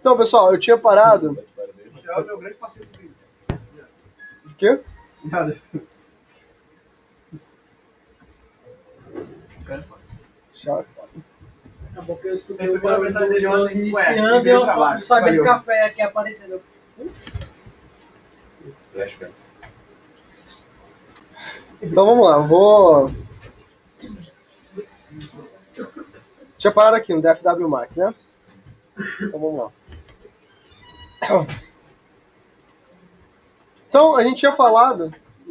Então, pessoal, eu tinha parado... Já é o meu grande parceiro do vídeo. O quê? Nada. Chave. Acabou que eu escutei Essa o barulho mensagem dele do ontem, iniciando e eu trabalho. sabia Valeu. do café aqui aparecendo. Putz. Flashback. Então, vamos lá. Vou... Tinha parado aqui no DFW Mac, né? Então, vamos lá. Então, a gente tinha falado...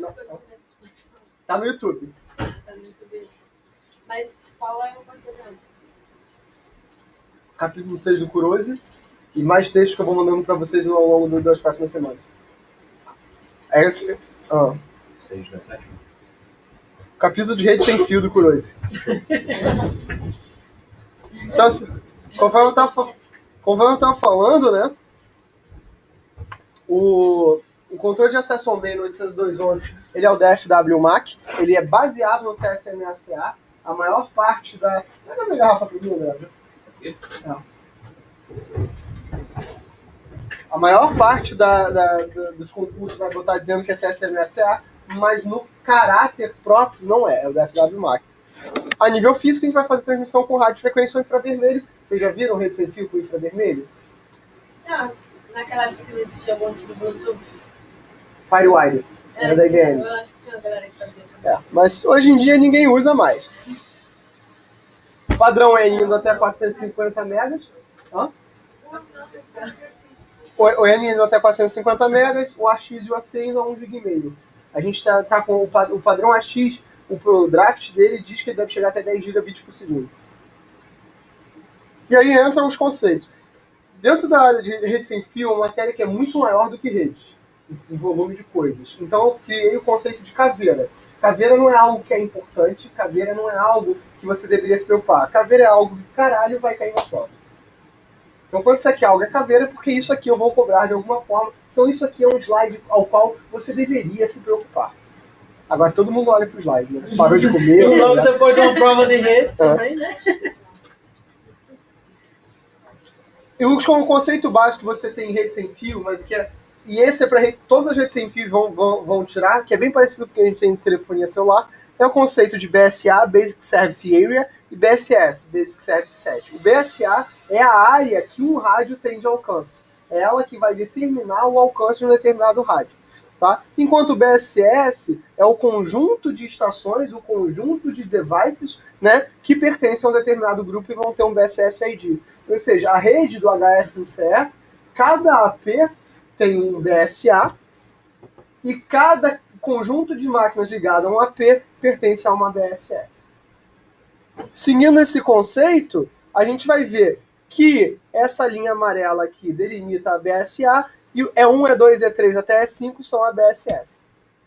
Tá no YouTube. Mas qual é o conteúdo? Capítulo 6 do Kurose. E mais textos que eu vou mandando pra vocês ao longo das próximas semanas. É esse... 6 da 7. Capítulo de rede sem fio do Kurose. Então, assim, conforme eu tava falando, né? O controle de acesso ao meio no 802.11, ele é o DFW Mac. Ele é baseado no CSMA/CA. A maior parte da... Não é minha garrafa pra mim, né? A maior parte dos concursos vai botar dizendo que é CSMA/CA, mas no caráter próprio não é o DFW Mac. A nível físico, a gente vai fazer transmissão com rádio frequência ou infravermelho. Vocês já viram rede sem fio com infravermelho? Já, naquela época que não existia algum antes do Bluetooth. Firewire, era da IBM. Eu acho que tinha uma galera que fazia também. Mas hoje em dia ninguém usa mais. O padrão é indo até 450 megas. O N indo até 450 megas, o AX e o AC indo a 1,5 GB. A gente tá com o padrão AX, o draft dele diz que ele deve chegar até 10 gigabits por segundo. E aí entram os conceitos. Dentro da área de rede sem fio, uma matéria que é muito maior do que redes, em volume de coisas. Então eu criei o conceito de caveira. Caveira não é algo que é importante, caveira não é algo que você deveria se preocupar. Caveira é algo que, caralho, vai cair na prova. Então, quando isso aqui é algo é caveira, porque isso aqui eu vou cobrar de alguma forma. Então, isso aqui é um slide ao qual você deveria se preocupar. Agora, todo mundo olha pro slide, né? Parou de comer. E logo depois de uma prova de redes também, né? E o conceito básico que você tem em rede sem fio, mas que é... E esse é para todas as redes sem fio vão tirar, que é bem parecido com o que a gente tem em telefonia celular, é o conceito de BSA, Basic Service Area, e BSS, Basic Service Set. O BSA é a área que um rádio tem de alcance. É ela que vai determinar o alcance de um determinado rádio. Tá? Enquanto o BSS é o conjunto de estações, o conjunto de devices, né, que pertencem a um determinado grupo e vão ter um BSS ID. Ou seja, a rede do HSNCE, cada AP tem um BSA e cada conjunto de máquinas ligado a um AP pertence a uma BSS. Seguindo esse conceito, a gente vai ver que essa linha amarela aqui delimita a BSA e E1, E2, E3 até E5 são a BSS.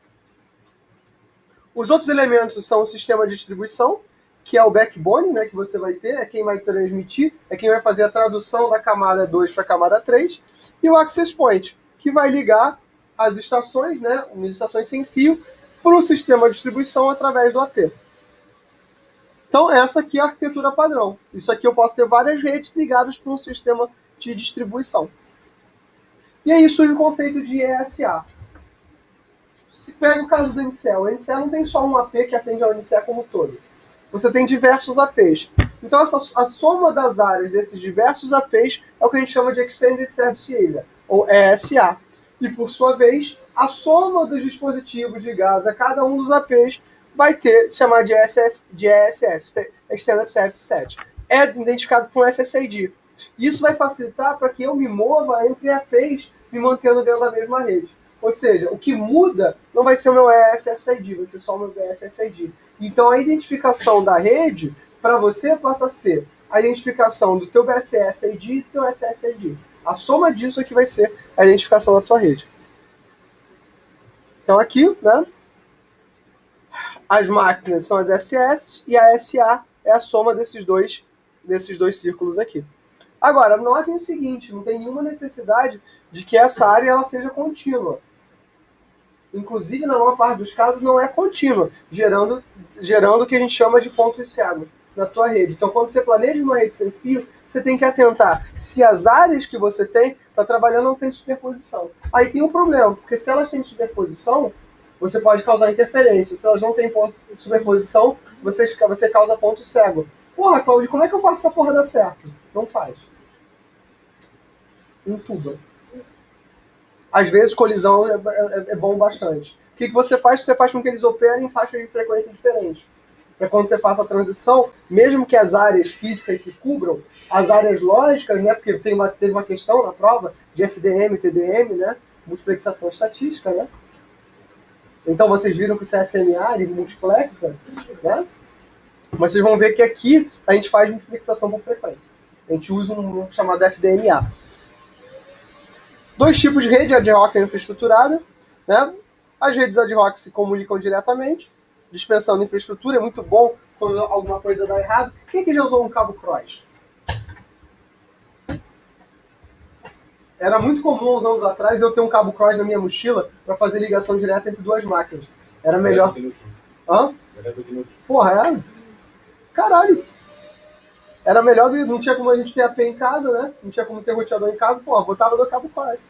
Os outros elementos são o sistema de distribuição, que é o backbone, né, que você vai ter, é quem vai transmitir, é quem vai fazer a tradução da camada 2 para a camada 3, e o access point, que vai ligar as estações, né, as estações sem fio, para o sistema de distribuição através do AP. Então, essa aqui é a arquitetura padrão. Isso aqui eu posso ter várias redes ligadas para um sistema de distribuição. E aí surge o conceito de ESA. Se pega o caso do NCE, o NCE não tem só um AP que atende ao NCE como um todo. Você tem diversos APs. Então, a soma das áreas desses diversos APs é o que a gente chama de Extended Service Area, ou ESA. E, por sua vez, a soma dos dispositivos ligados a cada um dos APs vai ter, chamar de ESS, Extended Service Set. É identificado com SSID. Isso vai facilitar para que eu me mova entre APs, me mantendo dentro da mesma rede. Ou seja, o que muda não vai ser o meu ESSID, vai ser só o meu BSSID. Então, a identificação da rede, para você, passa a ser a identificação do teu BSSID e do teu SSID. A soma disso aqui vai ser a identificação da tua rede. Então, aqui, né, as máquinas são as SS e a SA é a soma desses dois círculos aqui. Agora, notem o seguinte, não tem nenhuma necessidade de que essa área ela seja contínua. Inclusive, na maior parte dos casos, não é contínua, gerando o que a gente chama de pontos cegos na tua rede. Então, quando você planeja uma rede sem fio, você tem que atentar se as áreas que você está trabalhando não tem superposição. Aí tem um problema, porque se elas têm superposição, você pode causar interferência. Se elas não têm superposição, você causa ponto cego. Porra, Claudio, como é que eu faço essa porra dar certo? Não faz. Entuba. Às vezes colisão é bom bastante. O que você faz? Você faz com que eles operem em faixas de frequência diferentes. Para quando você faça a transição, mesmo que as áreas físicas se cubram, as áreas lógicas, né? Porque teve uma questão na prova de FDM, TDM, né? Multiplexação estatística, né? Então vocês viram que o CSMA ele multiplexa, né? Mas vocês vão ver que aqui a gente faz multiplexação por frequência. A gente usa um chamado FDMA. 2 tipos de rede, ad hoc e infraestruturada, né? As redes ad hoc se comunicam diretamente, dispensando infraestrutura. É muito bom quando alguma coisa dá errado. Quem que já usou um cabo cross? Era muito comum uns anos atrás eu ter um cabo cross na minha mochila para fazer ligação direta entre 2 máquinas. Era melhor. Hã? Porra, era? Caralho. Era melhor, não tinha como a gente ter AP em casa, né? Não tinha como ter roteador em casa, porra, botava do cabo cross.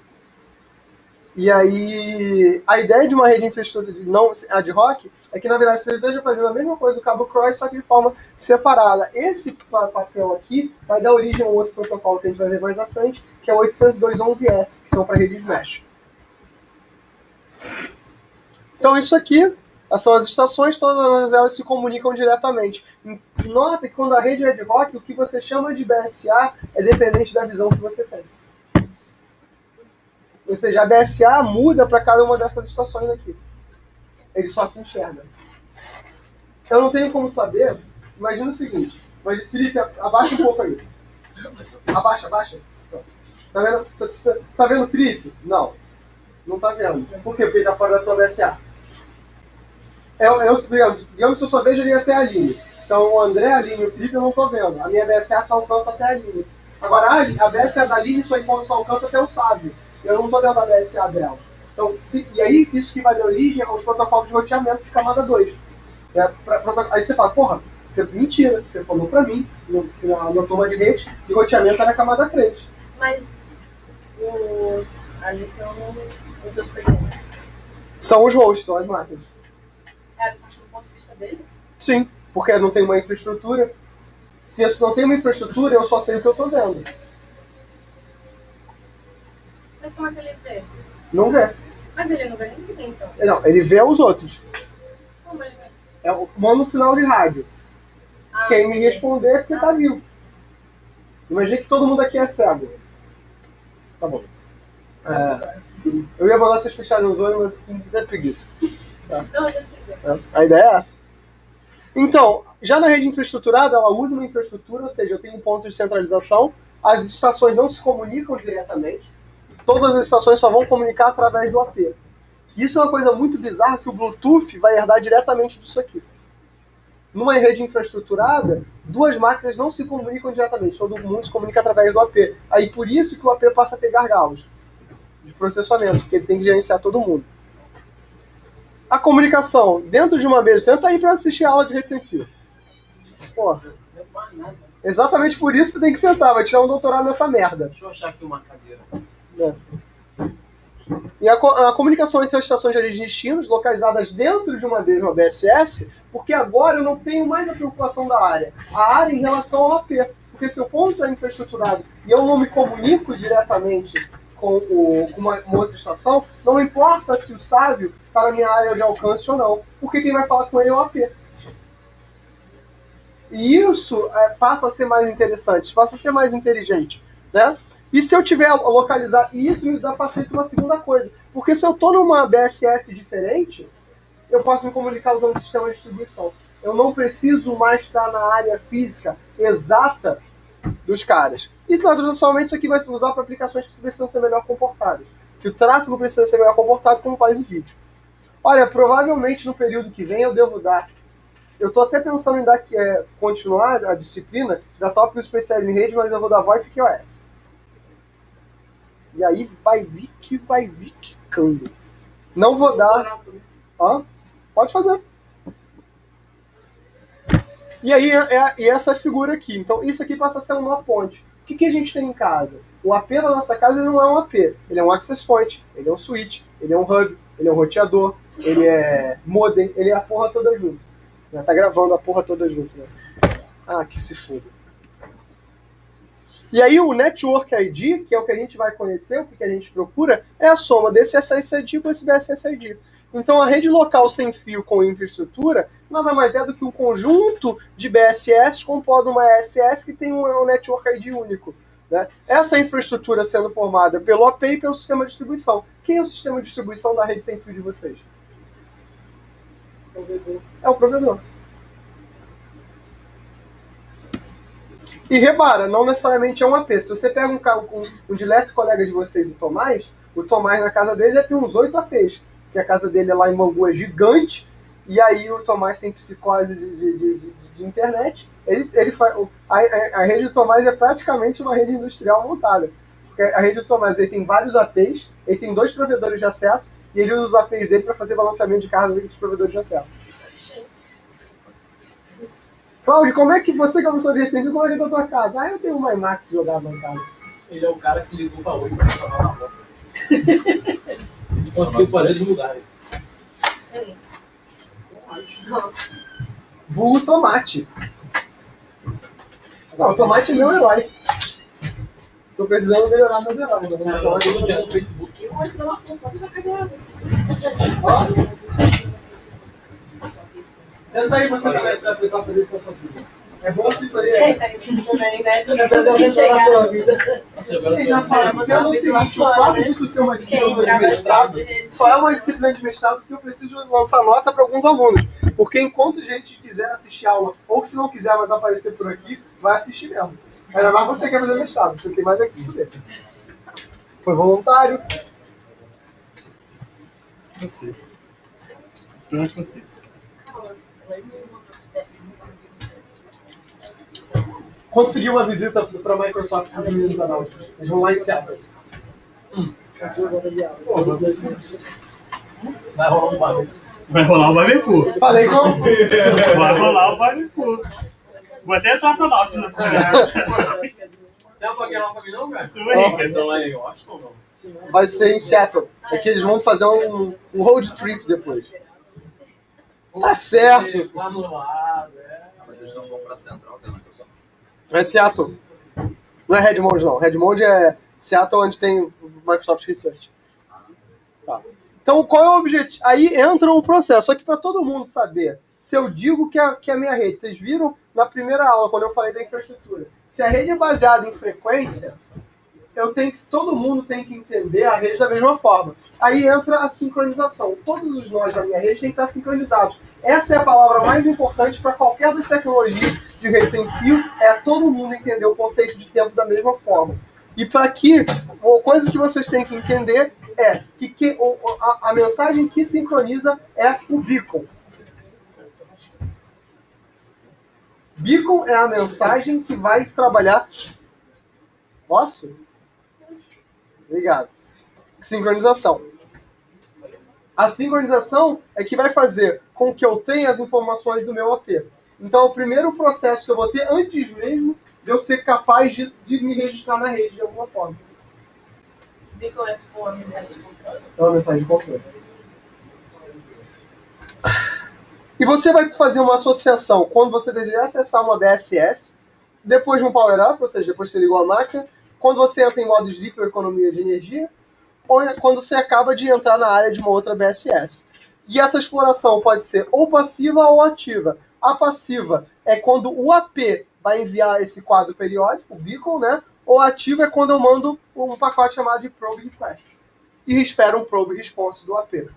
E aí, a ideia de uma rede de infraestrutura não ad hoc é que, na verdade, você esteja fazendo a mesma coisa do cabo cross, só que de forma separada. Esse papel aqui vai dar origem a um outro protocolo que a gente vai ver mais à frente, que é o 802.11s, que são para redes mesh. Então, isso aqui são as estações, todas elas se comunicam diretamente. Nota que quando a rede é ad hoc, o que você chama de BSA é dependente da visão que você tem. Ou seja, a BSA muda para cada uma dessas estações aqui. Ele só se enxerga. Eu não tenho como saber. Imagina o seguinte. Felipe, abaixa um pouco aí. Abaixa. Tá vendo? Tá vendo, Felipe? Não. Não tá vendo. Por quê? Porque ele tá fora da tua BSA. Digamos que eu só vejo ali até a linha. Então o André, a linha e o Felipe eu não tô vendo. A minha BSA só alcança até a linha. Agora a BSA da linha só alcança até o sábio. Eu não estou dentro da BSA dela. Então, e aí, isso que vai dar origem aos protocolos de roteamento de camada 2. Aí você fala, porra, mentira, você falou pra mim, na turma de rede, que roteamento era camada 3. Mas ali são os hospedados. São os hosts, são as máquinas. É, do ponto de vista deles? Sim, porque não tem uma infraestrutura. Se eu não tem uma infraestrutura, eu só sei o que eu estou vendo. Mas como é que ele vê? Não vê. Mas ele não vê ninguém, então. Não, ele vê os outros. Como ele vê? Manda um sinal de rádio. Quem me responder é porque tá vivo. Imagina que todo mundo aqui é cego. Tá bom. Eu ia mandar vocês fecharem os olhos, mas não tem preguiça. Tá? Não, já entendi. A ideia é essa. Então, já na rede infraestruturada, ela usa uma infraestrutura, ou seja, eu tenho um ponto de centralização, as estações não se comunicam diretamente, todas as estações só vão comunicar através do AP. Isso é uma coisa muito bizarra que o Bluetooth vai herdar diretamente disso aqui. Numa rede infraestruturada, 2 máquinas não se comunicam diretamente, todo mundo se comunica através do AP. Aí por isso que o AP passa a ter gargalos de processamento, porque ele tem que gerenciar todo mundo. A comunicação dentro de uma mesa, senta aí para assistir a aula de rede sem fio. Porra. Exatamente por isso você tem que sentar, vai tirar um doutorado nessa merda. Deixa eu achar aqui uma cadeira. E a comunicação entre as estações de origem e destinos, localizadas dentro de uma mesma BSS, porque agora eu não tenho mais a preocupação da área. A área em relação ao AP. Porque se o ponto é infraestruturado e eu não me comunico diretamente com uma outra estação, não importa se o sábio está na minha área de alcance ou não, porque quem vai falar com ele é o AP. E isso passa a ser mais interessante, passa a ser mais inteligente, né? E se eu tiver localizar, e isso me dá facilita uma segunda coisa, porque se eu estou numa BSS diferente, eu posso me comunicar usando o sistema de distribuição. Eu não preciso mais estar na área física exata dos caras. E naturalmente isso aqui vai se usar para aplicações que precisam ser melhor comportadas. Que o tráfego precisa ser melhor comportado, como faz em vídeo. Olha, provavelmente no período que vem eu devo dar. Eu estou até pensando em continuar a disciplina da tópicos especiais em rede, mas eu vou dar VoIP e QoS. E aí vai vir quicando. Não vou dar. Pode fazer. E aí e essa figura aqui. Então isso aqui passa a ser uma ponte. O que a gente tem em casa? O AP da nossa casa ele não é um AP. Ele é um access point, ele é um switch, ele é um hub, ele é um roteador, ele é modem, ele é a porra toda junto. Tá gravando a porra toda junto, né? Ah, que se foda. E aí o Network ID, que é o que a gente vai conhecer, o que a gente procura, é a soma desse SSID com esse BSSID. Então a rede local sem fio com infraestrutura nada mais é do que um conjunto de BSS compondo uma SS que tem um Network ID único. Né? Essa infraestrutura sendo formada pelo AP e pelo sistema de distribuição. Quem é o sistema de distribuição da rede sem fio de vocês? É o provedor. E repara, não necessariamente é um AP. Se você pega um dileto colega de vocês, o Tomás na casa dele deve ter uns 8 APs. Porque a casa dele é lá em Bangu, é gigante, e aí o Tomás tem psicose de internet. A rede do Tomás é praticamente uma rede industrial montada. Porque a rede do Tomás ele tem vários APs, ele tem 2 provedores de acesso, e ele usa os APs dele para fazer balanceamento de carga dos provedores de acesso. Cláudio, como é que você começou de Recife com ele da tua casa? Ah, eu tenho uma IMAX jogada em casa. Ele é o cara que ligou pra hoje pra salvar na rota. Conseguiu fazer de lugar. Vulgo Tomate. Não, o Tomate é meu herói. Tô precisando melhorar meus heróis. Né? Cara, todo dia no Facebook. Senta aí você também, você vai precisar fazer isso na sua vida. É bom que isso aí é. Senta aí também, né? É preservação na sua vida. Agora E já sabe, entenda o seguinte, o fato disso ser uma disciplina de mestrado só é uma disciplina de mestrado porque eu preciso lançar nota para alguns alunos. Porque enquanto a gente quiser assistir aula, ou que se não quiser mais aparecer por aqui, vai assistir mesmo. Ainda mais você quer fazer mestrado, você tem mais é que se fuder. Foi voluntário. você. Pronto, você. Consegui uma visita para a Microsoft no Rio da Náutica. Eles vão lá em Seattle. Vai rolar um bagulho. Vai rolar o barbecue. Falei com. Vai rolar o barbecue. Vou até entrar pra norte, né? Tem uma paquera lá pra mim não, cara? Isso aí. Eles são lá em Washington ou não? Vai ser em Seattle. É que eles vão fazer um road trip depois. Tá certo. Lá no lado, Mas eles não vão pra central da Microsoft. É Seattle. Não é Redmond, não. Redmond é Seattle, onde tem o Microsoft Research. Tá. Então, qual é o objetivo? Aí entra um processo. Só que para todo mundo saber, se eu digo que é a minha rede, vocês viram na primeira aula, quando eu falei da infraestrutura, se a rede é baseada em frequência, todo mundo tem que entender a rede da mesma forma. Aí entra a sincronização. Todos os nós da minha rede têm que estar sincronizados. Essa é a palavra mais importante para qualquer das tecnologias de rede sem fio, é todo mundo entender o conceito de tempo da mesma forma. E para que, uma coisa que vocês têm que entender é que a mensagem que sincroniza é o beacon. Beacon é a mensagem que vai trabalhar... Posso? Obrigado. Sincronização. A sincronização é que vai fazer com que eu tenha as informações do meu AP. Então, é o primeiro processo que eu vou ter antes mesmo de eu ser capaz de me registrar na rede de alguma forma. Beacon é tipo uma mensagem de controle. É uma mensagem de controle. E você vai fazer uma associação quando você desejar acessar uma BSS, depois de um power-up, ou seja, depois que você ligou a máquina, quando você entra em modo sleep ou economia de energia, ou quando você acaba de entrar na área de uma outra BSS. E essa exploração pode ser ou passiva ou ativa. A passiva é quando o AP vai enviar esse quadro periódico, o beacon, né? Ou a ativa é quando eu mando um pacote chamado de probe request. E espero um probe response do AP.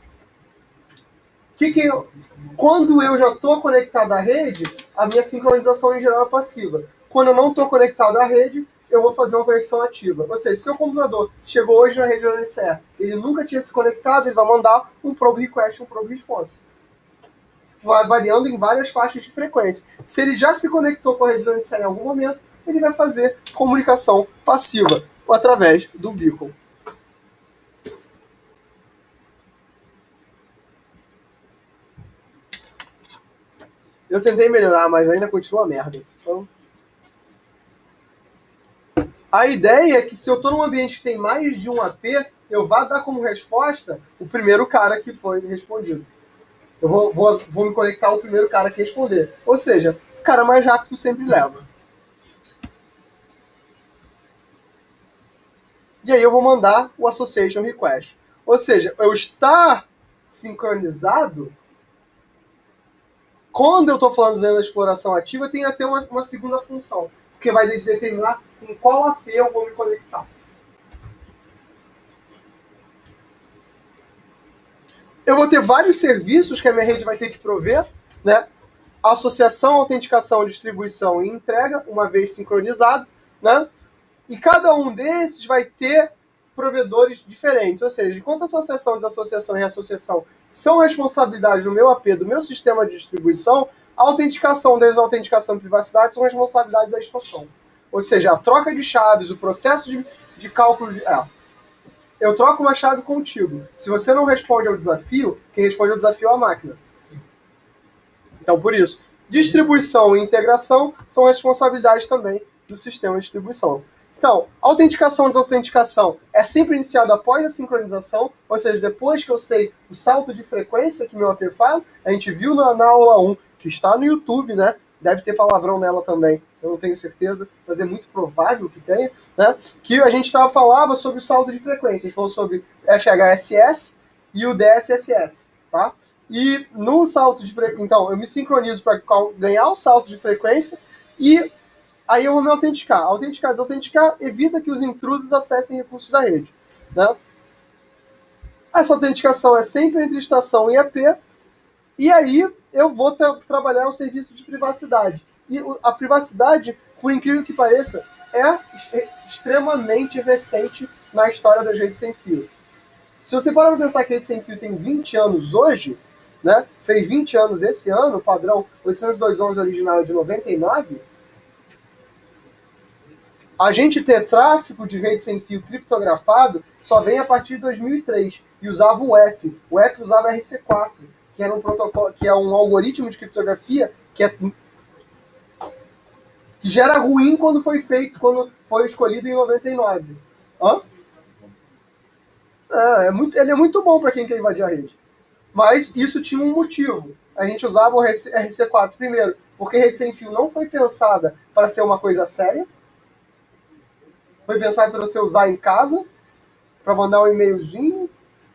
Quando eu já estou conectado à rede, a minha sincronização em geral é passiva. Quando eu não estou conectado à rede, eu vou fazer uma conexão ativa. Ou seja, se o seu computador chegou hoje na rede do NCR, ele nunca tinha se conectado, ele vai mandar um probe request, um probe response. Variando em várias faixas de frequência. Se ele já se conectou com a rede do NCR em algum momento, ele vai fazer comunicação passiva, ou através do beacon. Eu tentei melhorar, mas ainda continua merda. Então, a ideia é que se eu estou num ambiente que tem mais de um AP, eu vá dar como resposta o primeiro cara que foi respondido. Eu vou me conectar ao primeiro cara que responder. Ou seja, o cara mais rápido sempre leva. E aí eu vou mandar o association request. Ou seja, eu estar sincronizado, quando eu estou falando da exploração ativa, tem até uma segunda função, porque vai determinar em qual AP eu vou me conectar. Eu vou ter vários serviços que a minha rede vai ter que prover, né? Associação, autenticação, distribuição e entrega, uma vez sincronizado, né? E cada um desses vai ter provedores diferentes. Ou seja, enquanto associação, desassociação e reassociação são responsabilidade do meu AP, do meu sistema de distribuição, a autenticação, desautenticação e privacidade são responsabilidade da estação. Ou seja, a troca de chaves, o processo de cálculo de... Eu troco uma chave contigo. Se você não responde ao desafio, quem responde ao desafio é a máquina. Então, por isso, distribuição e integração são responsabilidades também do sistema de distribuição. Então, autenticação e desautenticação é sempre iniciada após a sincronização, ou seja, depois que eu sei o salto de frequência que meu AP faz. A gente viu na aula 1, que está no YouTube, né? Deve ter palavrão nela também, eu não tenho certeza, mas é muito provável que tenha, né? Que a gente falava sobre o salto de frequência. A gente falou sobre FHSS e o DSSS, tá? E no salto de frequência, então, eu me sincronizo para ganhar o salto de frequência e aí eu vou me autenticar. Autenticar, desautenticar, evita que os intrusos acessem recursos da rede, né? Essa autenticação é sempre entre estação e AP, e aí eu vou trabalhar o serviço de privacidade. E a privacidade, por incrível que pareça, é extremamente recente na história das redes sem fio. Se você parar para pensar que a rede sem fio tem 20 anos hoje, né? Fez 20 anos esse ano, o padrão 802.11 original é de 99, a gente ter tráfego de rede sem fio criptografado só vem a partir de 2003 e usava o WEP. O WEP usava RC4, que era um protocolo, que é um algoritmo de criptografia que já era ruim quando foi escolhido em 99. Hã? Ele é muito bom para quem quer invadir a rede. Mas isso tinha um motivo. A gente usava o RC4 primeiro, porque rede sem fio não foi pensada para ser uma coisa séria. Foi pensado para você usar em casa, para mandar um e-mailzinho.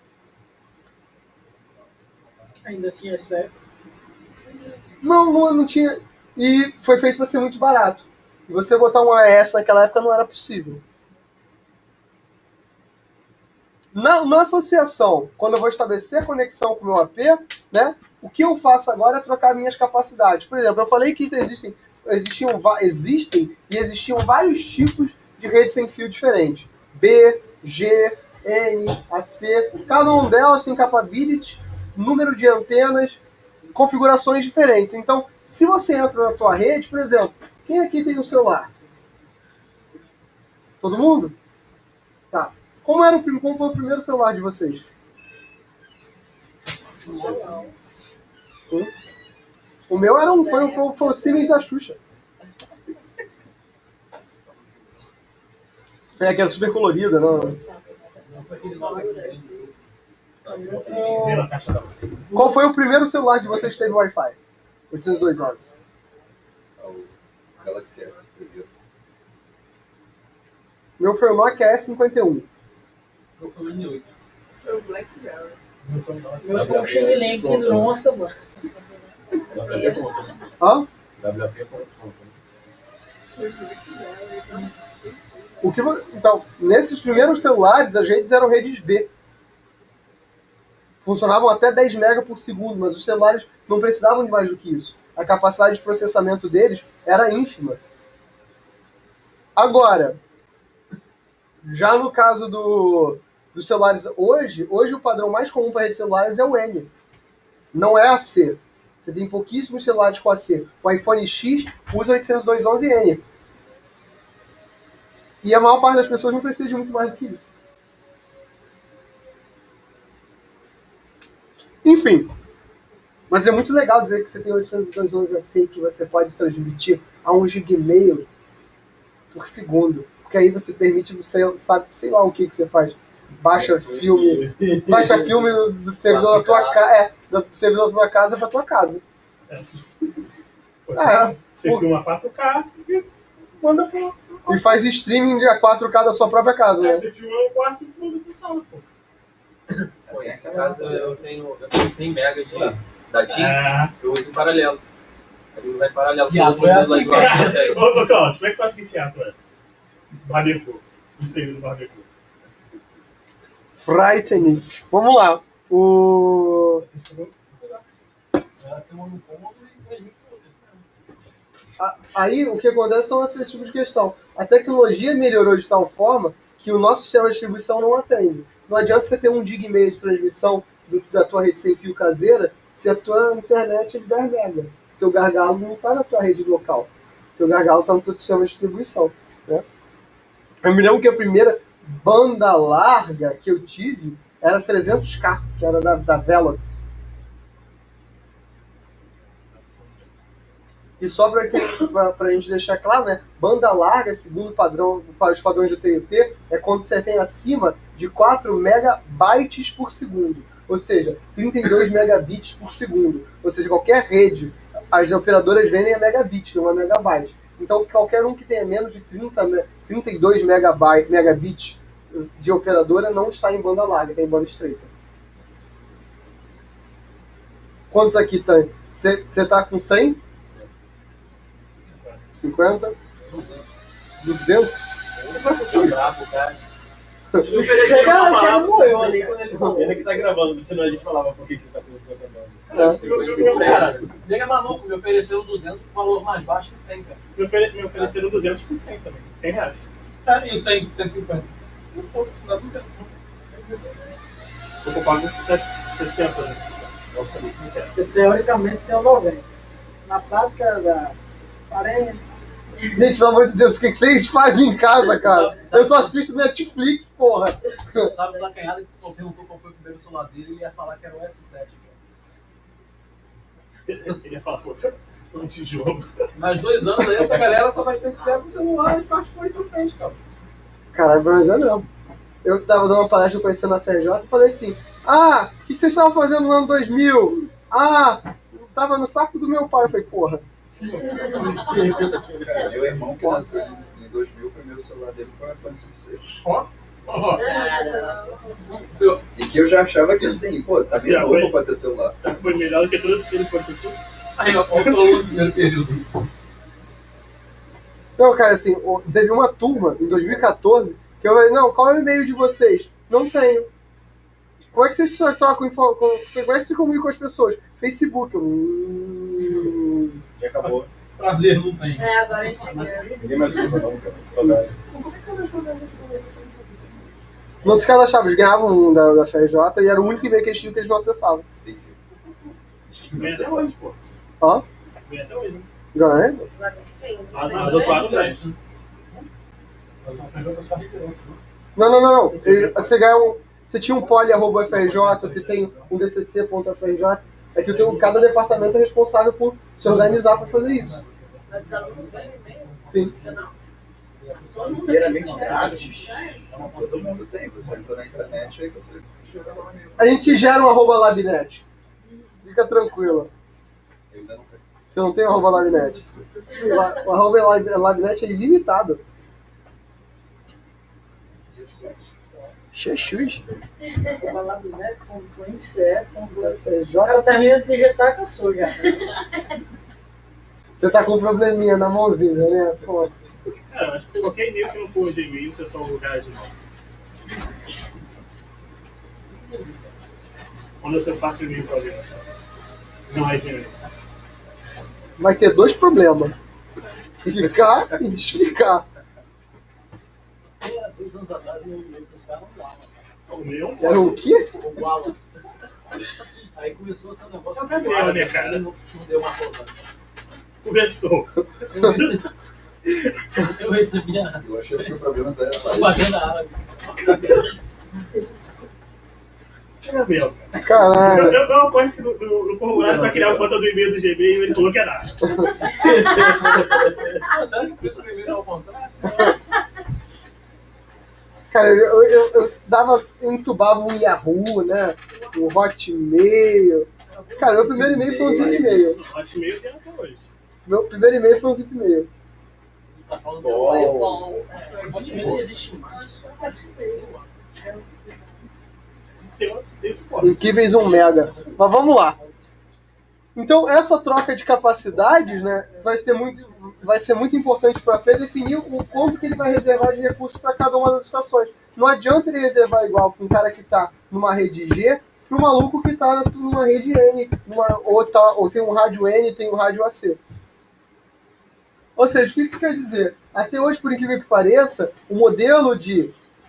Ainda assim é sério. Não tinha. E foi feito para ser muito barato. E você botar um AES naquela época não era possível. Na associação, quando eu vou estabelecer a conexão com o meu AP, né, o que eu faço agora é trocar minhas capacidades. Por exemplo, eu falei que existem e existiam vários tipos de rede sem fio diferentes. B, G, N, AC. Cada um delas tem capabilities, número de antenas, configurações diferentes. Então, se você entra na tua rede, por exemplo, quem aqui tem um celular? Todo mundo? Tá. Como foi o primeiro celular de vocês? O meu foi o Siemens da Xuxa. Que era super colorida, não? Qual foi o primeiro celular de vocês que teve Wi-Fi? 802.11. Galaxy S. Meu foi o Nokia S51. Eu fui o N8. Foi o Blackberry. Meu foi um Xing Ling que nossa, mano. Hã? WP. Então, nesses primeiros celulares, as redes eram redes B. Funcionavam até 10 MB por segundo, mas os celulares não precisavam de mais do que isso. A capacidade de processamento deles era ínfima. Agora, já no caso dos celulares hoje o padrão mais comum para redes celulares é o N. Não é AC. Você tem pouquíssimos celulares com AC. O iPhone X usa 802.11n. E a maior parte das pessoas não precisa de muito mais do que isso. Enfim, Mas é muito legal dizer que você tem 802 assim que você pode transmitir a 1,5 GB por segundo. Porque aí você permite, você sabe, sei lá o que você faz. Baixa filme do servidor da tua casa, do servidor da tua casa pra tua casa. Você filma 4K e manda pro. E faz streaming de 4K da sua própria casa, né? Você filma no quarto e manda pro sala, pô. Pô, em casa eu tenho 100 megas da TIM, eu uso em paralelo. Eu uso em paralelo. Seattle é assim, Ô, Cláudio, como é que tu acha que esse ato é? Barbecue. O stream do barbecue. Frightening. Vamos lá. Aí o que acontece são esses tipos de questão. A tecnologia melhorou de tal forma que o nosso sistema de distribuição não atende. Não adianta você ter 1,5 GB de transmissão da tua rede sem fio caseira se a tua internet é de 10 MB. O teu gargalo não está na tua rede local. O teu gargalo está no teu sistema de distribuição. Né? Eu me lembro que a primeira banda larga que eu tive era 300K, que era da Velox. E só para a gente deixar claro, né? Banda larga, segundo os padrões do TNT, é quando você tem acima de 4 megabytes por segundo. Ou seja, 32 megabits por segundo. Ou seja, qualquer rede, as operadoras vendem a megabit, não a megabyte. Então, qualquer um que tenha menos de 32 megabits de operadora não está em banda larga, está em banda estreita. Quantos aqui tem? Você está com 100? 50? 200? Bravo, cara. Cara, morreu ali quando ele falou. Ele que tá gravando, senão a gente falava por que ele tá gravando. Cara, nega maluco, me ofereceu 200 por valor mais baixo que 100, cara. Me ofereceram 200 por 100 também. 100 reais. E o 100, 150? Não for, se dá 200. Eu pago 60, né? Eu falei que não quero. Porque teoricamente tem um 90. Na prática dá 40. Gente, pelo amor de Deus, o que vocês fazem em casa, cara? Eu só assisto Netflix, porra. Sabe da canhada que tu perguntou qual foi o primeiro celular dele, ele ia falar que era o S7. Ele ia falar, pô, um tijolo. Mais 2 anos aí, essa galera só vai ter que pegar o celular e parte fora e pra frente, cara. Caralho, mas é não. Eu tava dando uma palestra conhecendo a FRJ e falei assim: o que vocês estavam fazendo no ano 2000? Eu tava no saco do meu pai. Eu falei, porra. Cara, meu irmão que nasceu em 2000, o primeiro celular dele foi um iPhone 5C. E que eu já achava que assim, pô, tá bem novo pra ter celular. Só que foi melhor do que todos os que ele foi pro sul. Aí eu falou no primeiro período. Não, cara, assim, teve uma turma em 2014 que eu falei, não, qual é o e-mail de vocês? Não tenho. Como é que vocês trocam informação? Como é que se comunicam com as pessoas? Facebook. Já acabou. Prazer, não tem. Agora a gente tá aqui. Ninguém mais usa não, cara. Saudade. Não se cadastravam, eles ganhavam um da FRJ e era o único e-mail que eles tinham que eles não acessavam. Vem até hoje, pô. Ó, Vem até hoje. ganha. Agora tem. Do outro lado tem. Não. Você ganha você tinha um poli@FRJ, você tem um dcc.frj. É que cada departamento é responsável por se organizar para fazer isso. Mas os alunos ganham e-mail? Sim. Todo mundo Inteiramente tem. grátis. Todo mundo tem. Você entra na internet aí você joga lá mesmo. A gente gera um @labnet. Fica tranquila. Eu ainda não tenho. Você não tem um @labnet. O @labnet é ilimitado. Jesus. O cara termina de digitar com a sua, já. Você tá com um probleminha na mãozinha, né? Pô. Cara, acho que qualquer e-mail que não for Gmail, você só lugar de novo. Quando você passa o e-mail pra alguém, não é Gmail. Vai ter 2 problemas. Ficar e desficar. 2 anos atrás, meu e-mail pros caras não dava. O meu? Era o quê? O Alan. Aí começou esse negócio Não deu, né, cara? assim, não deu uma coisa. Começou. Eu recebi a Eu achei que o problema era propaganda árabe. É meu, cara. Caralho. Eu aposto que no formulário pra criar a conta do e-mail do Gmail ele falou que é nada. Será que por isso que o e-mail é ao contrário? Cara, eu entubava um Yahoo, né? Um Hotmail. Cara, meu primeiro e-mail foi um zip e-mail. Hotmail tem até hoje. Meu primeiro e-mail foi um zip e-mail. Tá falando que Bom. foi bom. Hotmail não existe mais. Tem suporte. Incríveis 1 mega. Mas vamos lá. Então, essa troca de capacidades, né, vai ser muito importante para a AP definir o quanto que ele vai reservar de recursos para cada uma das estações. Não adianta ele reservar igual para um cara que está numa rede G para um maluco que está numa rede N, ou tem um rádio N e tem um rádio AC. Ou seja, o que isso quer dizer? Até hoje, por incrível que pareça, o modelo de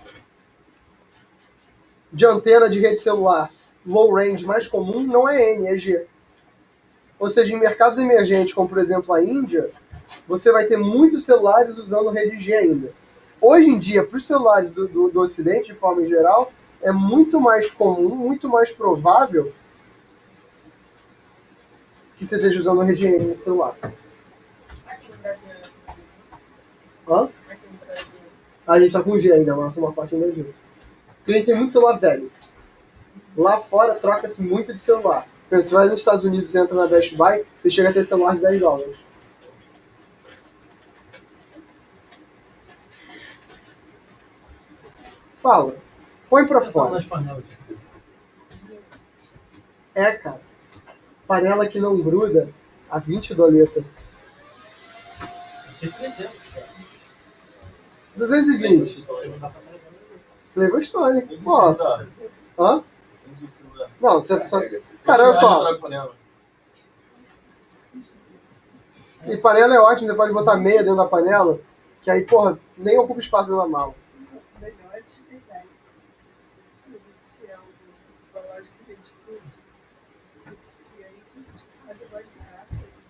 antena de rede celular low range mais comum não é N, é G. Ou seja, em mercados emergentes, como por exemplo a Índia, você vai ter muitos celulares usando rede G ainda. Hoje em dia, para os celulares do Ocidente, de forma geral, é muito mais comum, muito mais provável que você esteja usando a rede N no celular. Aqui no Brasil. Hã? Aqui no Brasil. A gente está com G ainda, mas uma parte ainda é G. Porque a gente tem muito celular velho. Lá fora troca-se muito de celular. Por exemplo, você vai nos Estados Unidos e entra na Best Buy, você chega a ter celular de $10. Fala. Põe pra fora. É, cara. Panela que não gruda a 20 doleta. 220. Flavor Stone. Ó. Hã? Não, você só... Cara, olha só. E panela é ótimo, você pode botar meia dentro da panela, que aí, porra, nem ocupa espaço dentro da mala. Melhor atividade. Que é uma loja que vende tudo. E aí, você pode ficar.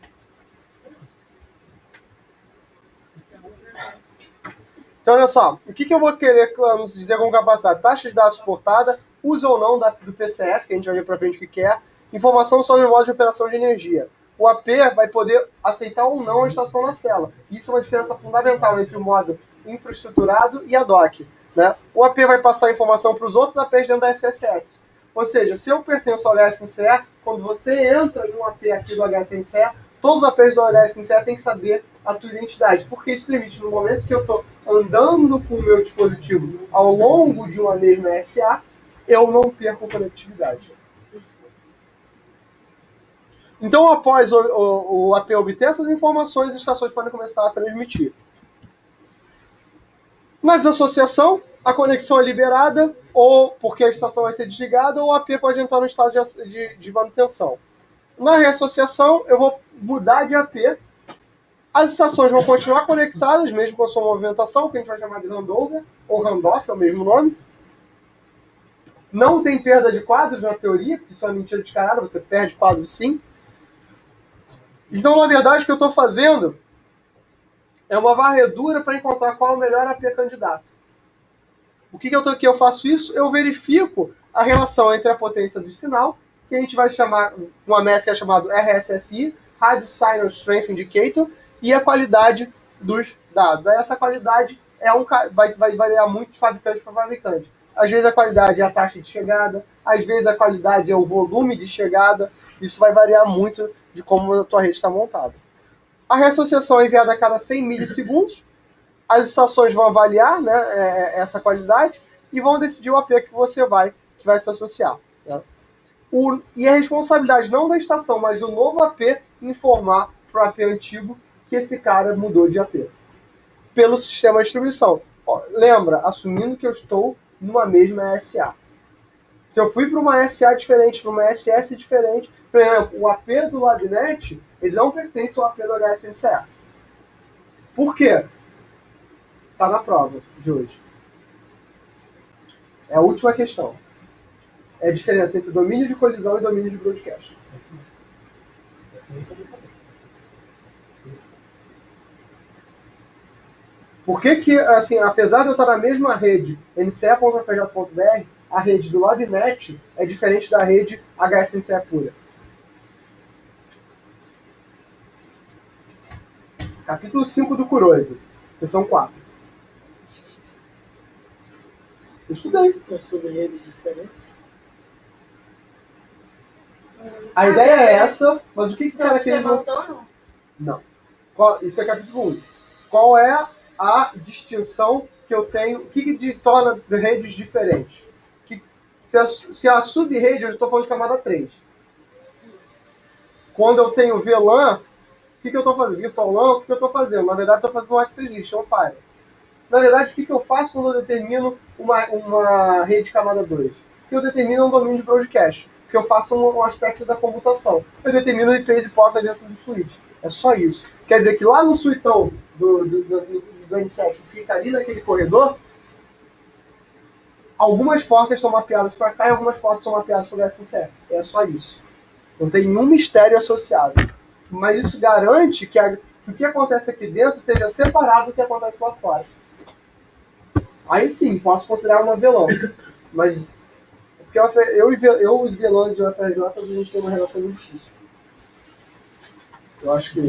Então, olha só, o que eu vou querer dizer com capacidade? Taxa de dados suportada, uso ou não do PCF, que a gente vai ver pra frente o que é, informação sobre o modo de operação de energia. O AP vai poder aceitar ou não a estação na cela. Isso é uma diferença fundamental entre o modo infraestruturado e ad hoc. Né? O AP vai passar informação para os outros APs dentro da SSS. Ou seja, se eu pertenço ao HSNCE, quando você entra no AP aqui do HSNCE, todos os APs do HSNCE têm que saber a tua identidade, porque isso permite, no momento que eu estou andando com o meu dispositivo ao longo de uma mesma SA, eu não perco conectividade. Então, após o AP obter essas informações, as estações podem começar a transmitir. Na desassociação, a conexão é liberada, ou porque a estação vai ser desligada, ou o AP pode entrar no estado de manutenção. Na reassociação, eu vou mudar de AP. As estações vão continuar conectadas, mesmo com a sua movimentação, que a gente vai chamar de handover, ou handoff, é o mesmo nome. Não tem perda de quadros na teoria, isso é mentira descarada, você perde quadros sim. Então, na verdade, o que eu estou fazendo é uma varredura para encontrar qual é o melhor AP candidato. O que eu faço isso? Eu verifico a relação entre a potência do sinal, que a gente vai chamar, uma métrica chamada RSSI, Radio Signal Strength Indicator, e a qualidade dos dados. Aí essa qualidade vai variar muito de fabricante para fabricante. Às vezes a qualidade é a taxa de chegada, às vezes a qualidade é o volume de chegada, isso vai variar muito de como a tua rede está montada. A reassociação é enviada a cada 100 milissegundos, as estações vão avaliar, né, essa qualidade e vão decidir o AP que vai se associar. Né? E a responsabilidade não da estação, mas do novo AP informar para o AP antigo que esse cara mudou de AP. Pelo sistema de distribuição. Ó, lembra, assumindo que eu estou numa mesma SA. Se eu fui para uma SA diferente, para uma SS diferente, por exemplo, o AP do LabNet, ele não pertence ao AP do HSNCE. Por quê? Está na prova de hoje. É a última questão. É a diferença entre domínio de colisão e domínio de broadcast. Por que, assim, apesar de eu estar na mesma rede, nce.fj.br, a rede do LabNet é diferente da rede HSNCE pura. Capítulo 5 do Kurose, seção 4. Eu estudei. Sobre redes diferentes. A ideia é essa, mas o que Seu caracteriza... sistema autônomo? Não. Isso é capítulo 1. Qual é a distinção que eu tenho? O que torna redes diferentes? Se a sub-rede, eu estou falando de camada 3. Quando eu tenho VLAN, o que eu estou fazendo? Virtual LAN, o que eu estou fazendo? Na verdade, estou fazendo um access list, on fire. Na verdade, o que eu faço quando eu determino uma rede camada 2? Eu determino um domínio de broadcast. Que eu faço um aspecto da computação. Eu determino o IPs e portas dentro do switch. É só isso. Quer dizer que lá no suitão do NSEC, que fica ali naquele corredor, algumas portas estão mapeadas para cá e algumas portas estão mapeadas para o SNCF. É só isso. Não tem nenhum mistério associado. Mas isso garante que o que acontece aqui dentro esteja separado do que acontece lá fora. Aí sim, posso considerar uma VLAN. Mas porque os VLANs e o FRJ, a gente tem uma relação muito difícil. Eu acho que...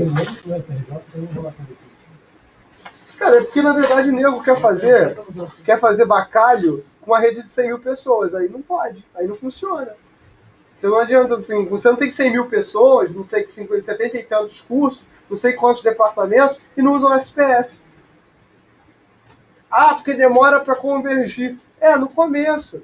Cara, é porque na verdade o nego quer fazer bacalho com uma rede de 100 mil pessoas. Aí não pode, aí não funciona. Você não adianta, assim, você não tem 100 mil pessoas, não sei que 70 e tantos cursos, não sei quantos departamentos, e não usam SPF. Ah, porque demora para convergir. No começo.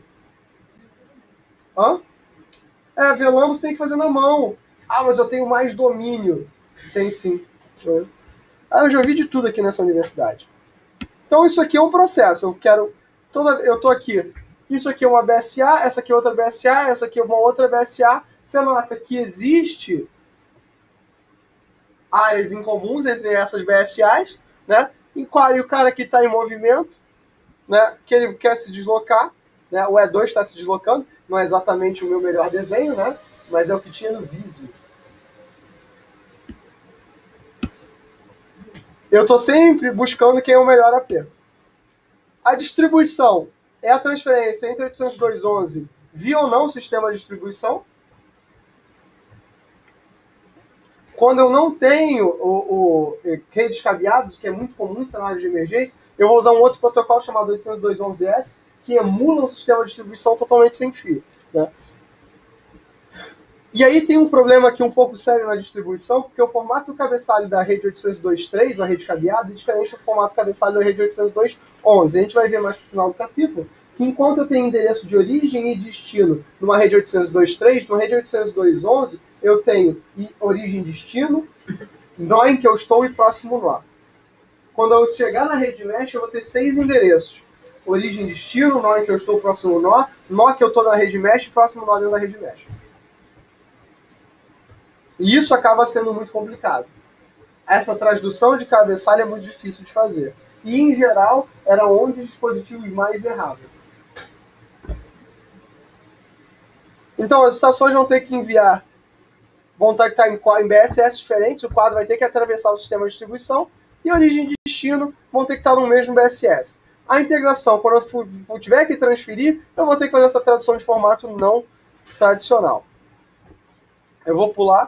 VLAN você tem que fazer na mão. Ah, mas eu tenho mais domínio. Tem sim. Eu já vi de tudo aqui nessa universidade. Então isso aqui é um processo. Eu tô aqui. Isso aqui é uma BSA, essa aqui é outra BSA, essa aqui é uma outra BSA. Você nota que existe áreas incomuns entre essas BSAs, né? E o cara que está em movimento, né? Que ele quer se deslocar, né? O E2 está se deslocando. Não é exatamente o meu melhor desenho, né? Mas é o que tinha no Visio. Eu estou sempre buscando quem é o melhor AP. A distribuição é a transferência entre 802.11 via ou não sistema de distribuição. Quando eu não tenho o redes cabeadas, que é muito comum em cenários de emergência, eu vou usar um outro protocolo chamado 802.11s, que emula um sistema de distribuição totalmente sem fio. Né? E aí tem um problema aqui um pouco sério na distribuição, porque o formato do cabeçalho da rede 802.3, a rede cabeada, é diferente do formato do cabeçalho da rede 802.11. A gente vai ver mais no final do capítulo que enquanto eu tenho endereço de origem e destino numa rede 802.3, numa rede 802.11, eu tenho origem e destino, nó em que eu estou e próximo nó. Quando eu chegar na rede mesh, eu vou ter 6 endereços. Origem e destino, nó em que eu estou, próximo nó que eu estou na rede mesh, próximo nó dentro da rede mesh. E isso acaba sendo muito complicado. Essa tradução de cabeçalho é muito difícil de fazer. E, em geral, era onde os dispositivos mais erravam. Então, as estações vão ter que enviar, vão ter que estar em BSS diferentes, o quadro vai ter que atravessar o sistema de distribuição, e origem e destino vão ter que estar no mesmo BSS. A integração, quando eu tiver que transferir, eu vou ter que fazer essa tradução de formato não tradicional. Eu vou pular.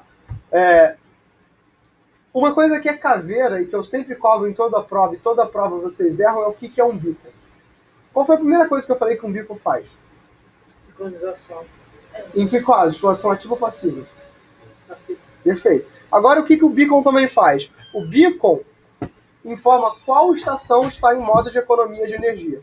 Uma coisa que é caveira e que eu sempre cobro em toda a prova, e toda a prova vocês erram, é o que é um beacon. Qual foi a primeira coisa que eu falei que um beacon faz? Sincronização. Em que caso? Exploração ativa ou passiva? Passiva. Perfeito. Agora, o que o beacon também faz? O beacon informa qual estação está em modo de economia de energia.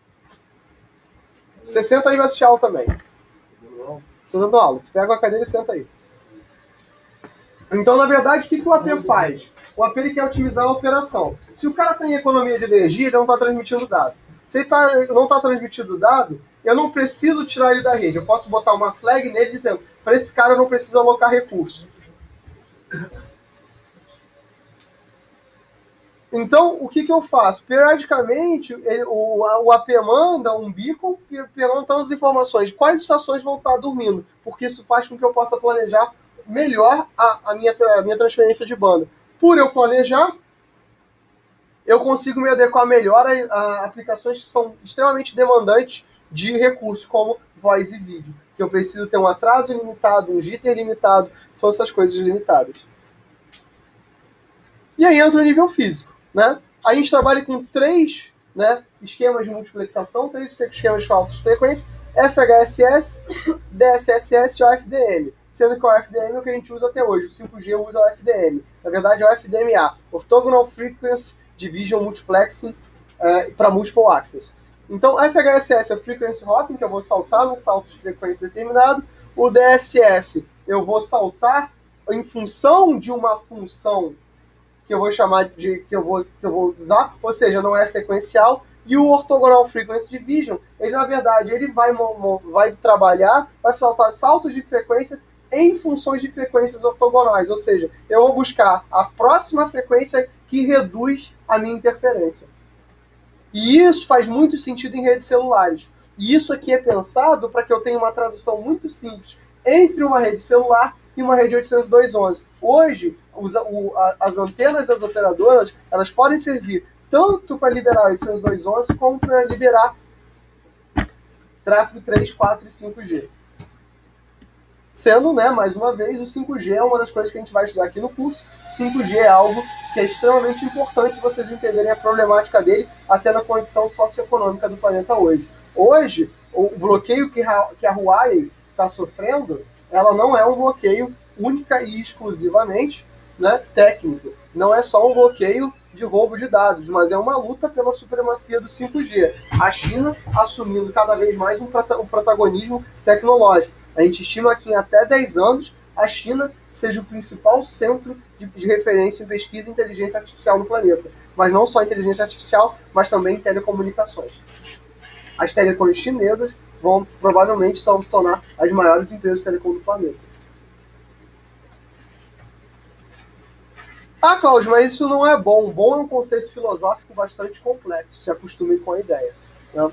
Você senta aí e vai assistir aula também. Estou dando aula. Você pega uma cadeira e senta aí. Então, na verdade, o que o AP faz? O AP ele quer otimizar a operação. Se o cara tem economia de energia, ele não está transmitindo dado. Se ele não está transmitindo dado, eu não preciso tirar ele da rede. Eu posso botar uma flag nele dizendo, para esse cara eu não preciso alocar recurso. Então, o que eu faço? Periodicamente, o AP manda um beacon perguntando as informações de quais estações vão estar dormindo, porque isso faz com que eu possa planejar melhor a minha transferência de banda. Por eu planejar, eu consigo me adequar melhor a aplicações que são extremamente demandantes de recursos como voz e vídeo, que eu preciso ter um atraso limitado, um jitter limitado, todas essas coisas limitadas. E aí entra o nível físico, né? A gente trabalha com 3, né, esquemas de multiplexação, 3 esquemas de altas frequências, FHSS, DSSS e OFDM, sendo que o OFDM é o que a gente usa até hoje, o 5G usa o OFDM. Na verdade é o FDMA, Orthogonal Frequency Division Multiplexing para Multiple Access. Então, FHSS é o Frequency Hopping, que eu vou saltar num salto de frequência determinado. O DSS, eu vou saltar em função de uma função que eu vou chamar de que eu vou usar, ou seja, não é sequencial. E o Orthogonal Frequency Division, ele na verdade ele vai trabalhar, vai saltar saltos de frequência em funções de frequências ortogonais, ou seja, eu vou buscar a próxima frequência que reduz a minha interferência. E isso faz muito sentido em redes celulares. E isso aqui é pensado para que eu tenha uma tradução muito simples entre uma rede celular e uma rede 802.11. Hoje, as antenas das operadoras, elas podem servir tanto para liberar 802.11 como para liberar tráfego 3, 4 e 5G. Sendo, né, mais uma vez, o 5G é uma das coisas que a gente vai estudar aqui no curso. 5G é algo que é extremamente importante vocês entenderem a problemática dele até na condição socioeconômica do planeta hoje. Hoje, o bloqueio que a Huawei está sofrendo, ela não é um bloqueio única e exclusivamente, né, técnico. Não é só um bloqueio de roubo de dados, mas é uma luta pela supremacia do 5G. A China assumindo cada vez mais um protagonismo tecnológico. A gente estima que em até 10 anos a China seja o principal centro de referência em pesquisa e inteligência artificial no planeta. Mas não só inteligência artificial, mas também telecomunicações. As telecoms chinesas vão provavelmente se tornar as maiores empresas de telecom do planeta. Ah, Cláudio, mas isso não é bom. Bom é um conceito filosófico bastante complexo. Se acostume com a ideia, né?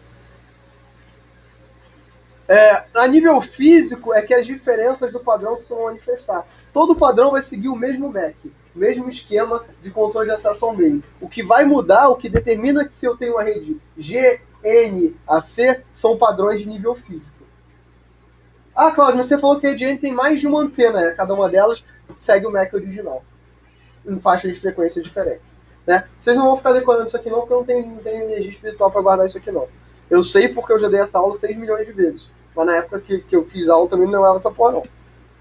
A nível físico é que as diferenças do padrão que se vão manifestar. Todo padrão vai seguir o mesmo MAC, o mesmo esquema de controle de acesso ao meio. O que vai mudar, o que determina que se eu tenho uma rede G, N, A, C, são padrões de nível físico. Ah, Cláudio, você falou que a rede N tem mais de uma antena, né? Cada uma delas segue o MAC original, em faixas de frequência diferentes, né? Vocês não vão ficar decorando isso aqui não, porque eu não tenho energia espiritual para guardar isso aqui não. Eu sei porque eu já dei essa aula 6 milhões de vezes. Mas na época que eu fiz aula também não era essa porra, não.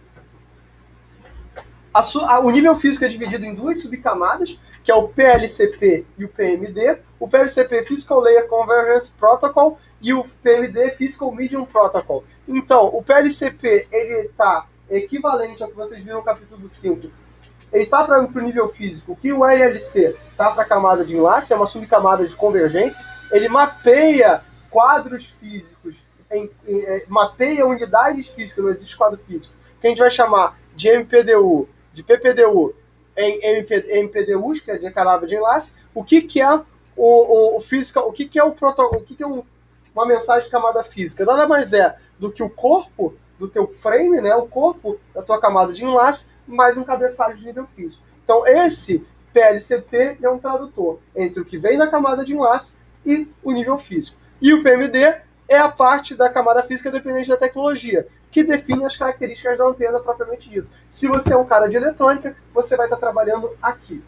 O nível físico é dividido em 2 subcamadas, que é o PLCP e o PMD. O PLCP, Physical Layer Convergence Protocol, e o PMD, Physical Medium Protocol. Então, o PLCP, ele está equivalente ao que vocês viram no capítulo 5. Ele está para o nível físico, que o LLC está para a camada de enlace, é uma subcamada de convergência. Ele mapeia quadros físicos, mapeia unidades físicas, não existe quadro físico, que a gente vai chamar de MPDU, de PPDU, em MPDUs, que é de camada de enlace. O que é o physical, o que é o protocolo, o que é uma mensagem de camada física? Nada mais é do que o corpo do teu frame, né, o corpo da tua camada de enlace, mais um cabeçalho de nível físico. Então esse PLCP é um tradutor entre o que vem da camada de enlace e o nível físico. E o PMD é a parte da camada física dependente da tecnologia, que define as características da antena propriamente dito. Se você é um cara de eletrônica, você vai estar trabalhando aqui.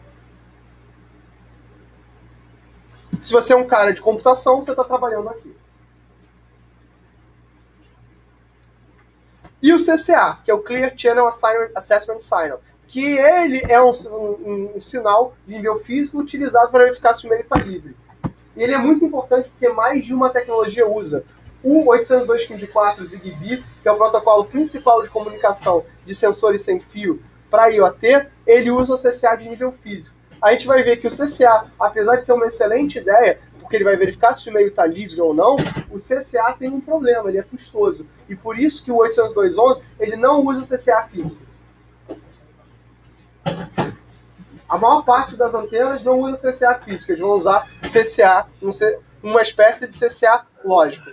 Se você é um cara de computação, você está trabalhando aqui. E o CCA, que é o Clear Channel Assessment Signal, que ele é um sinal de nível físico utilizado para verificar se o meio está livre. E ele é muito importante porque mais de uma tecnologia usa. O 802.15.4 ZigBee, que é o protocolo principal de comunicação de sensores sem fio para IoT, ele usa o CCA de nível físico. A gente vai ver que o CCA, apesar de ser uma excelente ideia, porque ele vai verificar se o meio está livre ou não, o CCA tem um problema, ele é custoso. E por isso que o 802.11 ele não usa o CCA físico. A maior parte das antenas não usa CCA físico, eles vão usar CCA, uma espécie de CCA lógico.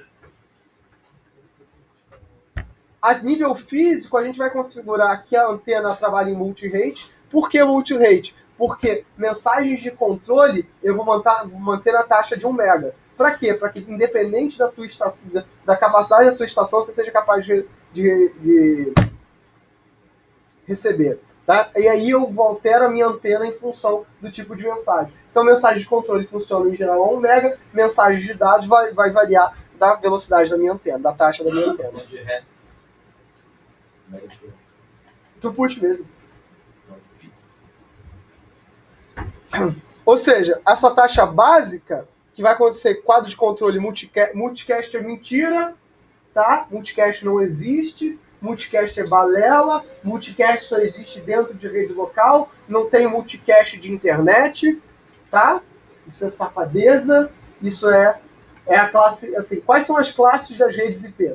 A nível físico, a gente vai configurar que a antena trabalha em multi-rate. Por que multi-rate? Porque mensagens de controle eu vou manter na taxa de 1 mega. Para quê? Para que, independente da tua estação, da capacidade da tua estação, você seja capaz de receber. Tá? E aí eu altero a minha antena em função do tipo de mensagem. Então, mensagem de controle funciona em geral a 1 mega, mensagem de dados vai variar da velocidade da minha antena, da taxa da minha antena. De hertz. Throughput mesmo. Ou seja, essa taxa básica, que vai acontecer quadro de controle multicast é mentira, tá? Multicast não existe, multicast é balela, multicast só existe dentro de rede local, não tem multicast de internet, tá? Isso é safadeza, isso é a classe, assim, quais são as classes das redes IP?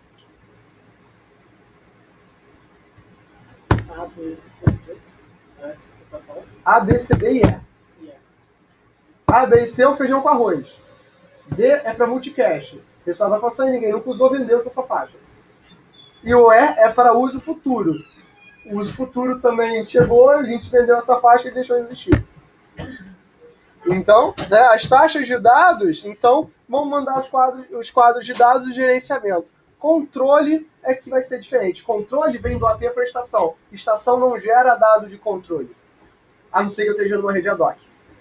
A, B, C, D e E. A, B e C é o feijão com arroz. D é para multicast. O pessoal vai passar e ninguém nunca usou, vendeu essa faixa. E o E é para uso futuro. O uso futuro também chegou, a gente vendeu essa faixa e deixou de existir. Então, né, as taxas de dados, então, vão mandar os quadros de dados de gerenciamento. Controle é que vai ser diferente. Controle vem do AP para a estação. Estação não gera dado de controle. A não ser que eu esteja numa rede ad hoc.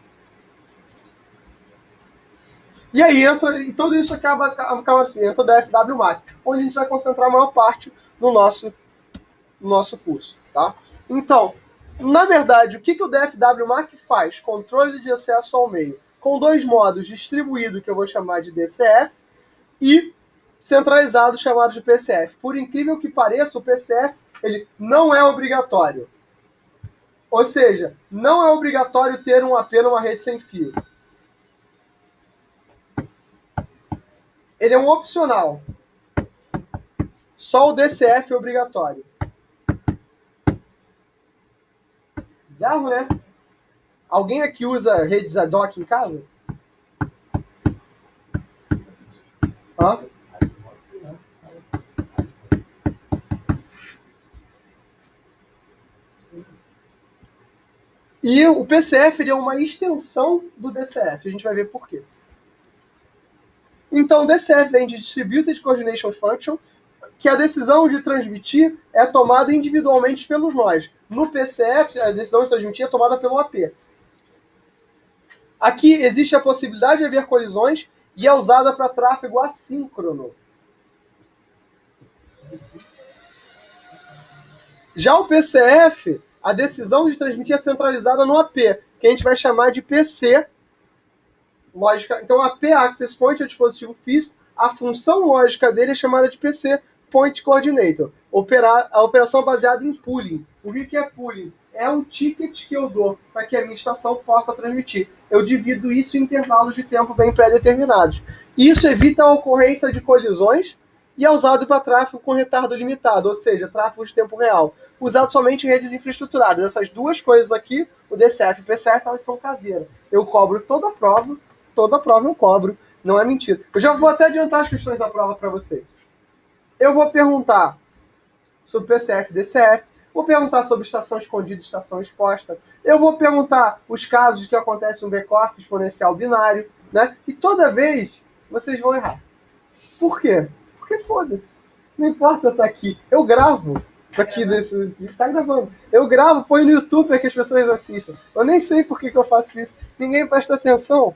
E aí entra, e tudo isso acaba assim, entra o DFW-MAC, onde a gente vai concentrar a maior parte no nosso curso. Tá? Então, na verdade, o que o DFW-MAC faz? Controle de acesso ao meio. Com dois modos, distribuído, que eu vou chamar de DCF, e centralizado, chamado de PCF. Por incrível que pareça, o PCF ele não é obrigatório. Ou seja, não é obrigatório ter um AP numa rede sem fio. Ele é um opcional. Só o DCF é obrigatório. Bizarro, né? Alguém aqui usa redes ad hoc em casa? Hã? E o PCF ele é uma extensão do DCF. A gente vai ver por quê. Então, o DCF vem de Distributed Coordination Function, que a decisão de transmitir é tomada individualmente pelos nós. No PCF, a decisão de transmitir é tomada pelo AP. Aqui existe a possibilidade de haver colisões e é usada para tráfego assíncrono. Já o PCF, a decisão de transmitir é centralizada no AP, que a gente vai chamar de PC. Lógica. Então, a AP Access Point é o dispositivo físico, a função lógica dele é chamada de PC Point Coordinator. A operação baseada em pooling. O que é pooling? É um ticket que eu dou para que a minha estação possa transmitir. Eu divido isso em intervalos de tempo bem pré-determinados. Isso evita a ocorrência de colisões e é usado para tráfego com retardo limitado, ou seja, tráfego de tempo real. Usado somente em redes infraestruturadas. Essas duas coisas aqui, o DCF e o PCF, elas são caveira. Eu cobro toda a prova eu cobro, não é mentira. Eu já vou até adiantar as questões da prova para vocês. Eu vou perguntar sobre PCF e DCF, vou perguntar sobre estação escondida e estação exposta, eu vou perguntar os casos que acontecem no back-off exponencial binário, né? E toda vez vocês vão errar. Por quê? Porque foda-se. Não importa eu estar aqui. Eu gravo aqui desses vídeos, tá gravando. Eu gravo, põe no YouTube para que as pessoas assistam. Eu nem sei por que eu faço isso. Ninguém presta atenção.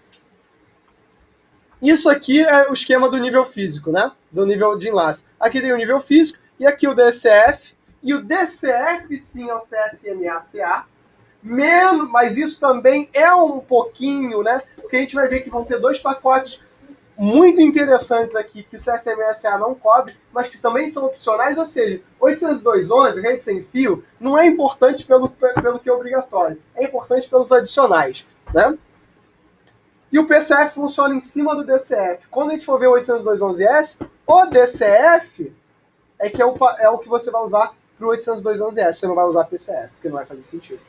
Isso aqui é o esquema do nível físico, né? Do nível de enlace. Aqui tem o nível físico e aqui o DCF. E o DCF, sim, é o CSMA-CA. Mas isso também é um pouquinho, né? Porque a gente vai ver que vão ter dois pacotes muito interessantes aqui que o CSMA-CA não cobre, mas que também são opcionais. Ou seja, 802.11, rede sem fio, não é importante pelo que é obrigatório. É importante pelos adicionais, né? E o PCF funciona em cima do DCF. Quando a gente for ver o 802.11s, o DCF é o que você vai usar para o 802.11s. Você não vai usar PCF, porque não vai fazer sentido.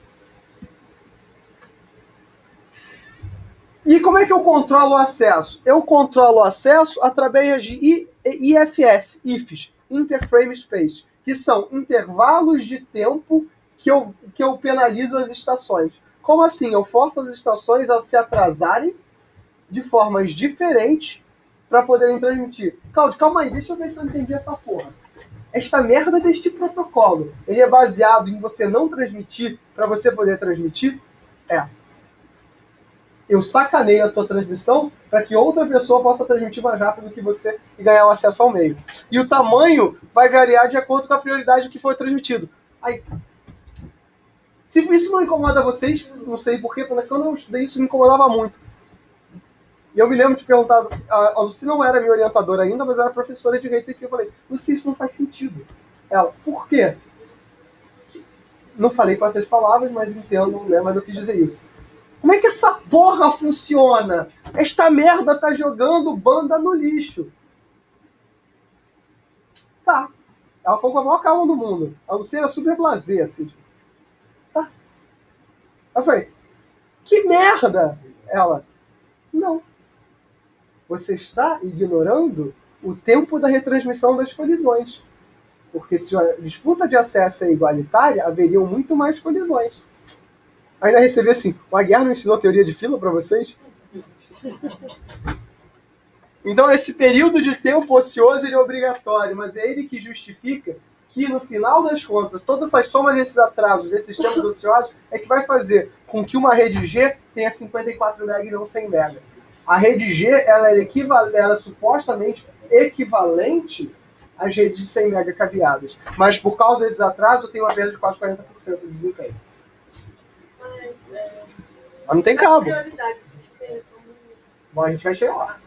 E como é que eu controlo o acesso? Eu controlo o acesso através de IFS, Interframe Space, que são intervalos de tempo que eu penalizo as estações. Como assim? Eu forço as estações a se atrasarem de formas diferentes para poderem transmitir. Claudio, calma aí, deixa eu ver se eu entendi essa porra. Esta merda deste protocolo, ele é baseado em você não transmitir para você poder transmitir? Eu sacaneio a tua transmissão para que outra pessoa possa transmitir mais rápido que você e ganhar o acesso ao meio. E o tamanho vai variar de acordo com a prioridade que foi transmitido. Aí, se isso não incomoda vocês, não sei porquê, quando eu estudei isso me incomodava muito. E eu me lembro de perguntar, a Lucy não era minha orientadora ainda, mas era professora de redes, e eu falei, Lucy, isso não faz sentido. Ela, por quê? Não falei com essas palavras, mas entendo, né? Mas eu quis dizer isso. Como é que essa porra funciona? Esta merda tá jogando banda no lixo. Tá. Ela falou com a maior calma do mundo. A Lucy era super blasé, assim. Tipo, tá. Eu falei, que merda? Ela, não. Você está ignorando o tempo da retransmissão das colisões. Porque se a disputa de acesso é igualitária, haveriam muito mais colisões. Ainda recebi assim, o Aguiar não ensinou teoria de fila para vocês? Então esse período de tempo ocioso ele é obrigatório, mas é ele que justifica que no final das contas, toda essa soma desses atrasos, desses tempos ociosos, é que vai fazer com que uma rede G tenha 54 MB e não 100 MB. A rede G ela é supostamente equivalente às redes de 100 MB cabeadas, mas por causa desses atrasos tem uma perda de quase 40% do desempenho. Mas não tem cabo. Bom, a gente vai chegar lá.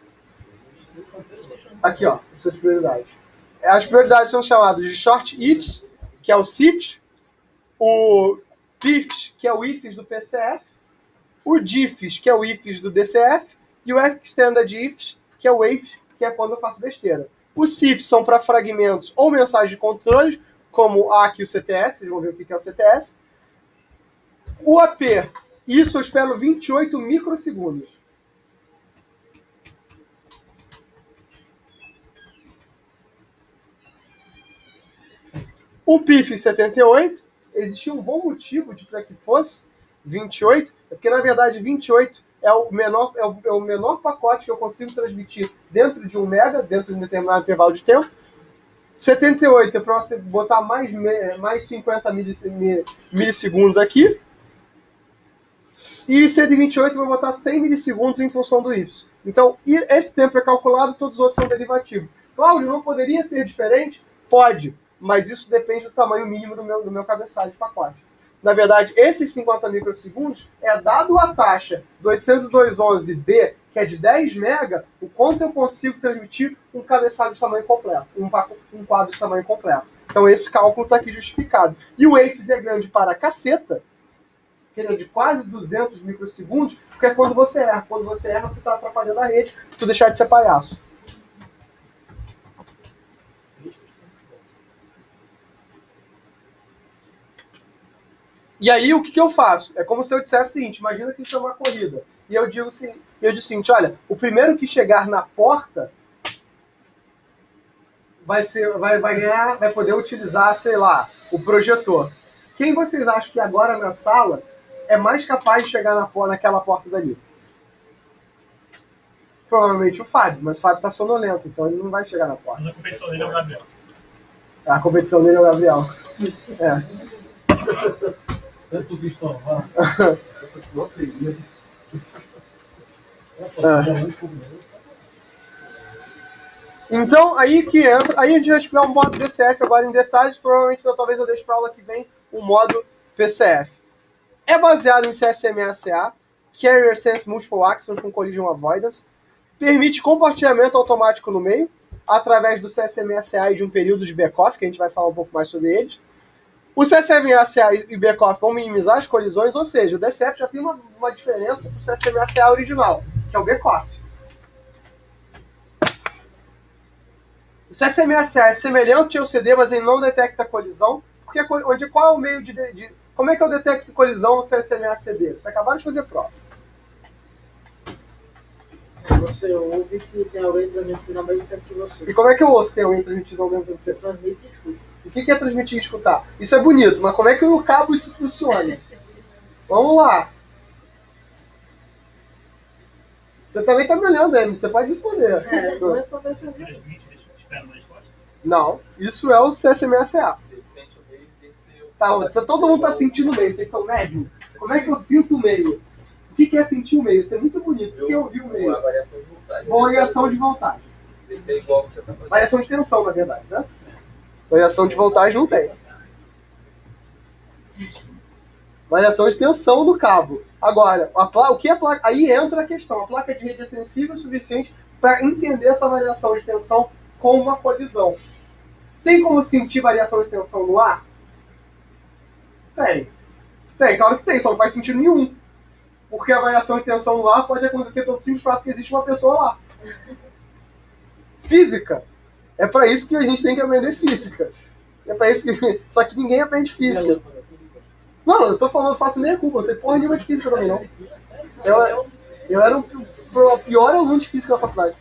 Aqui, ó, essas prioridades. As prioridades são chamadas de short ifs, que é o CIFS, o PIFs, que é o IFs do PCF, o DIFs, que é o IFs do DCF, e o Extended IFs, que é o IFs, que é quando eu faço besteira. Os CIFs são para fragmentos ou mensagens de controle, como aqui o CTS, vocês vão ver o que é o CTS. O AP, isso eu espero 28 microsegundos. O PIF 78, existia um bom motivo para que fosse 28, porque na verdade 28 é o menor pacote que eu consigo transmitir dentro de 1 mega, dentro de um determinado intervalo de tempo. 78 é para você botar mais 50 milissegundos aqui. E 128 vai botar 100 milissegundos em função do IFS. Então, esse tempo é calculado, todos os outros são derivativos. Cláudio, não poderia ser diferente? Pode, mas isso depende do tamanho mínimo do meu cabeçalho de pacote. Na verdade, esses 50 microsegundos é dado a taxa do 802.11b, que é de 10 MB, o quanto eu consigo transmitir um cabeçalho de tamanho completo, um quadro de tamanho completo. Então esse cálculo está aqui justificado. E o IFS é grande para caceta, que ele é de quase 200 microsegundos, porque é quando você erra. Quando você erra, você está atrapalhando a rede, para tu deixar de ser palhaço. E aí, o que eu faço? É como se eu dissesse o seguinte, imagina que isso é uma corrida. E eu digo o seguinte, olha, o primeiro que chegar na porta vai poder utilizar, sei lá, o projetor. Quem vocês acham que agora na sala é mais capaz de chegar naquela porta dali? Provavelmente o Fábio, mas o Fábio está sonolento, então ele não vai chegar na porta. Mas a competição dele é o Gabriel. A competição dele é o Gabriel. Tanto Cristão, vá. Então, aí que entra. Aí a gente vai explicar o modo DCF agora em detalhes. Provavelmente, talvez eu deixe para aula que vem o modo PCF. É baseado em CSMA/CA, Carrier Sense Multiple Actions com Collision Avoidance. Permite compartilhamento automático no meio, através do CSMA/CA e de um período de backoff, que a gente vai falar um pouco mais sobre eles. O CSMA/CA e backoff vão minimizar as colisões, ou seja, o DCF já tem uma diferença para o CSMA/CA original, que é o backoff. O CSMA/CA é semelhante ao CD, mas ele não detecta a colisão, porque qual é o meio de como é que eu detecto colisão no CSMA/CD? Vocês acabaram de fazer prova. Você ouve que tem alguém transmitindo ao mesmo tempo que você. E como é que eu ouço que tem alguém transmitindo ao mesmo tempo? Transmite e escuta. O que é transmitir e escutar? Isso é bonito, mas como é que no cabo isso funciona? Vamos lá. Você também tá me olhando, Emerson. Você pode responder. Não respondeu essa pergunta. Transmite, espera uma resposta. Não, isso é o CSMA-CA. Você sente o meio desse. Tá, se todo mundo tá sentindo o meio, vocês são médium. Como é que eu sinto o meio? O que é sentir o meio? Isso é muito bonito. O que eu ouvi o meio? A variação de voltagem. Variação de voltagem. Esse é igual que você tá fazendo. Variação de tensão, na verdade, né? Variação de voltagem não tem. Variação de tensão do cabo. Agora, o que é placa? Aí entra a questão. A placa de rede é sensível o suficiente para entender essa variação de tensão com uma colisão. Tem como sentir variação de tensão no ar? Tem. Tem, claro que tem, só não faz sentido nenhum. Porque a variação de tensão no ar pode acontecer pelo simples fato que existe uma pessoa lá. Física. É para isso que a gente tem que aprender física. É para isso que... Só que ninguém aprende física. Não, eu tô falando, eu faço meia culpa, eu sei porra nenhuma de física também, não. Eu era o pior aluno de física da faculdade.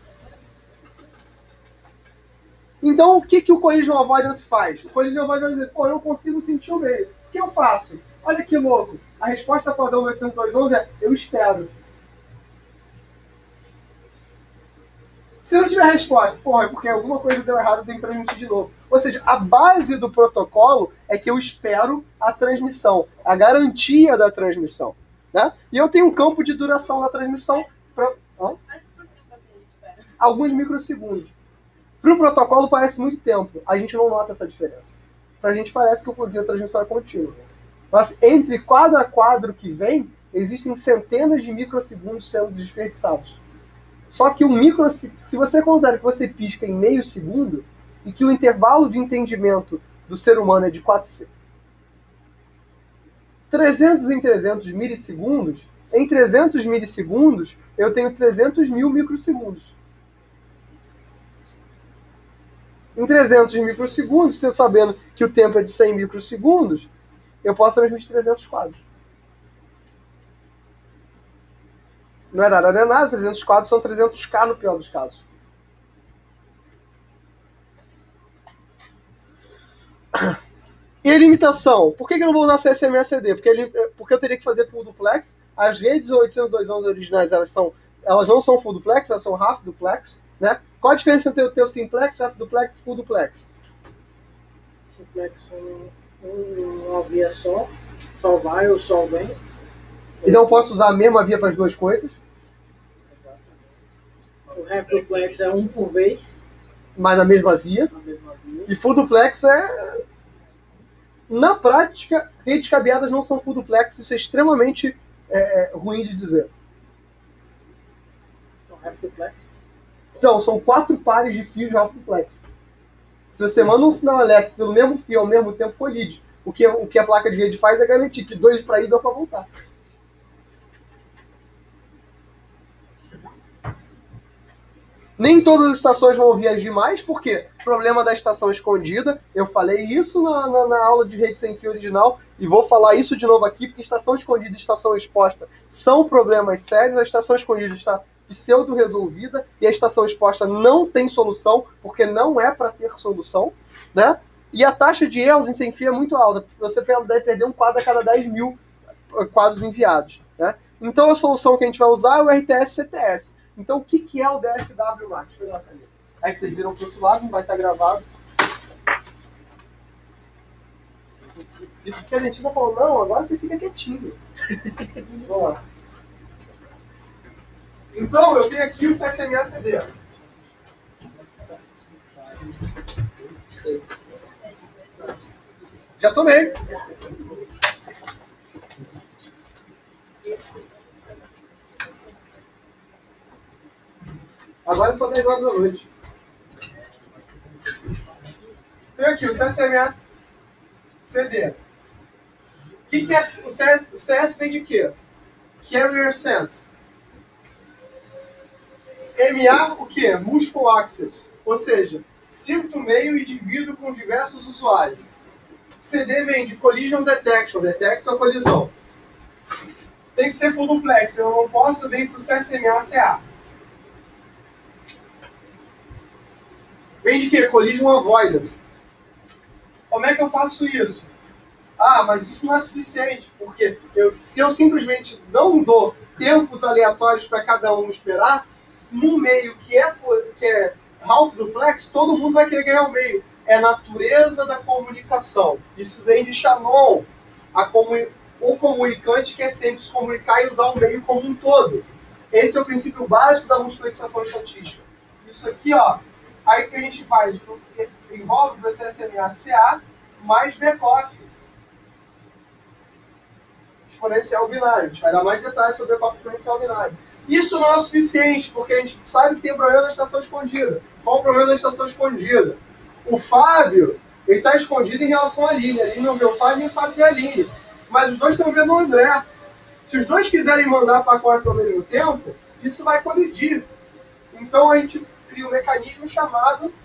Então, o que o collision avoidance faz? O collision avoidance vai dizer, pô, eu não consigo sentir o meio. O que eu faço? Olha que louco. A resposta padrão do 802.11 é, eu espero. Se não tiver resposta, porra, é porque alguma coisa deu errado, eu tenho que transmitir de novo. Ou seja, a base do protocolo é que eu espero a transmissão, a garantia da transmissão. Né? E eu tenho um campo de duração na transmissão para Mas quanto tempo assim ele espera? alguns microsegundos. Para o protocolo parece muito tempo, a gente não nota essa diferença. Para a gente parece que o poder da transmissão é contínuo. Mas entre quadro a quadro que vem, existem centenas de microsegundos sendo desperdiçados. Só que se você considera que você pisca em meio segundo e que o intervalo de entendimento do ser humano é de 300 em 300 milissegundos, em 300 milissegundos eu tenho 300 mil microsegundos. Em 300 microsegundos, se eu sabendo que o tempo é de 100 microsegundos, eu posso transmitir 300 quadros. Não é nada, 300 quadros são 300K no pior dos casos. E a limitação? Por que eu não vou usar CSMA-CD? Porque eu teria que fazer full duplex. As redes 802.11 originais, elas não são full duplex, elas são half duplex. Né? Qual a diferença entre o teu simplex, half duplex e full duplex? Simplex uma via só vai ou só vem. E não posso usar a mesma via para as duas coisas. O half duplex é um por vez. Mas na mesma via. E full duplex é... Na prática, redes cabeadas não são full duplex. Isso é extremamente ruim de dizer. São half duplex? Então, são 4 pares de fios de half duplex. Se você manda um sinal elétrico pelo mesmo fio ao mesmo tempo, colide. O que a placa de rede faz é garantir que 2 para ir e 2 para voltar. Nem todas as estações vão ouvir as demais, porque problema da estação escondida. Eu falei isso na aula de rede sem fio original e vou falar isso de novo aqui, porque estação escondida e estação exposta são problemas sérios. A estação escondida está pseudo-resolvida e a estação exposta não tem solução, porque não é para ter solução, né? E a taxa de erros em sem fio é muito alta. Você deve perder um quadro a cada 10 mil quadros enviados, né? Então a solução que a gente vai usar é o RTS-CTS. Então o que é o DFW Max? Aí vocês viram para o outro lado, não vai estar gravado. Isso porque a dentista falou, não, agora você fica quietinho. Vamos lá. Então, eu tenho aqui o CSMA-CD. Já tomei. Agora são 10 horas da noite. Tenho aqui o CSMA-CD. O que é o CS vem de quê? Carrier Sense. MA, o quê? Multiple Access. Ou seja, cinto meio e divido com diversos usuários. CD vem de Collision Detection. Detecta a colisão. Tem que ser full duplex. Eu não posso vir para o CSMA-CA. Vem de quê? Collision Avoidance. Como é que eu faço isso? Ah, mas isso não é suficiente, porque se eu simplesmente não dou tempos aleatórios para cada um esperar, num meio que é half duplex, todo mundo vai querer ganhar o meio. É a natureza da comunicação. Isso vem de Shannon. O comunicante quer sempre se comunicar e usar o meio como um todo. Esse é o princípio básico da multiplexação estatística. Isso aqui, ó, aí que a gente faz, envolve o SMA-CA mais Bekoff. Exponencial binário. A gente vai dar mais detalhes sobre Bekoff exponencial binário. Isso não é o suficiente, porque a gente sabe que tem o problema da estação escondida. Qual o problema da estação escondida? O Fábio, ele está escondido em relação à Aline. A Aline não vê o Fábio e o Fábio vê a Aline. Mas os dois estão vendo o André. Se os dois quiserem mandar pacotes ao mesmo tempo, isso vai colidir. Então a gente cria um mecanismo chamado...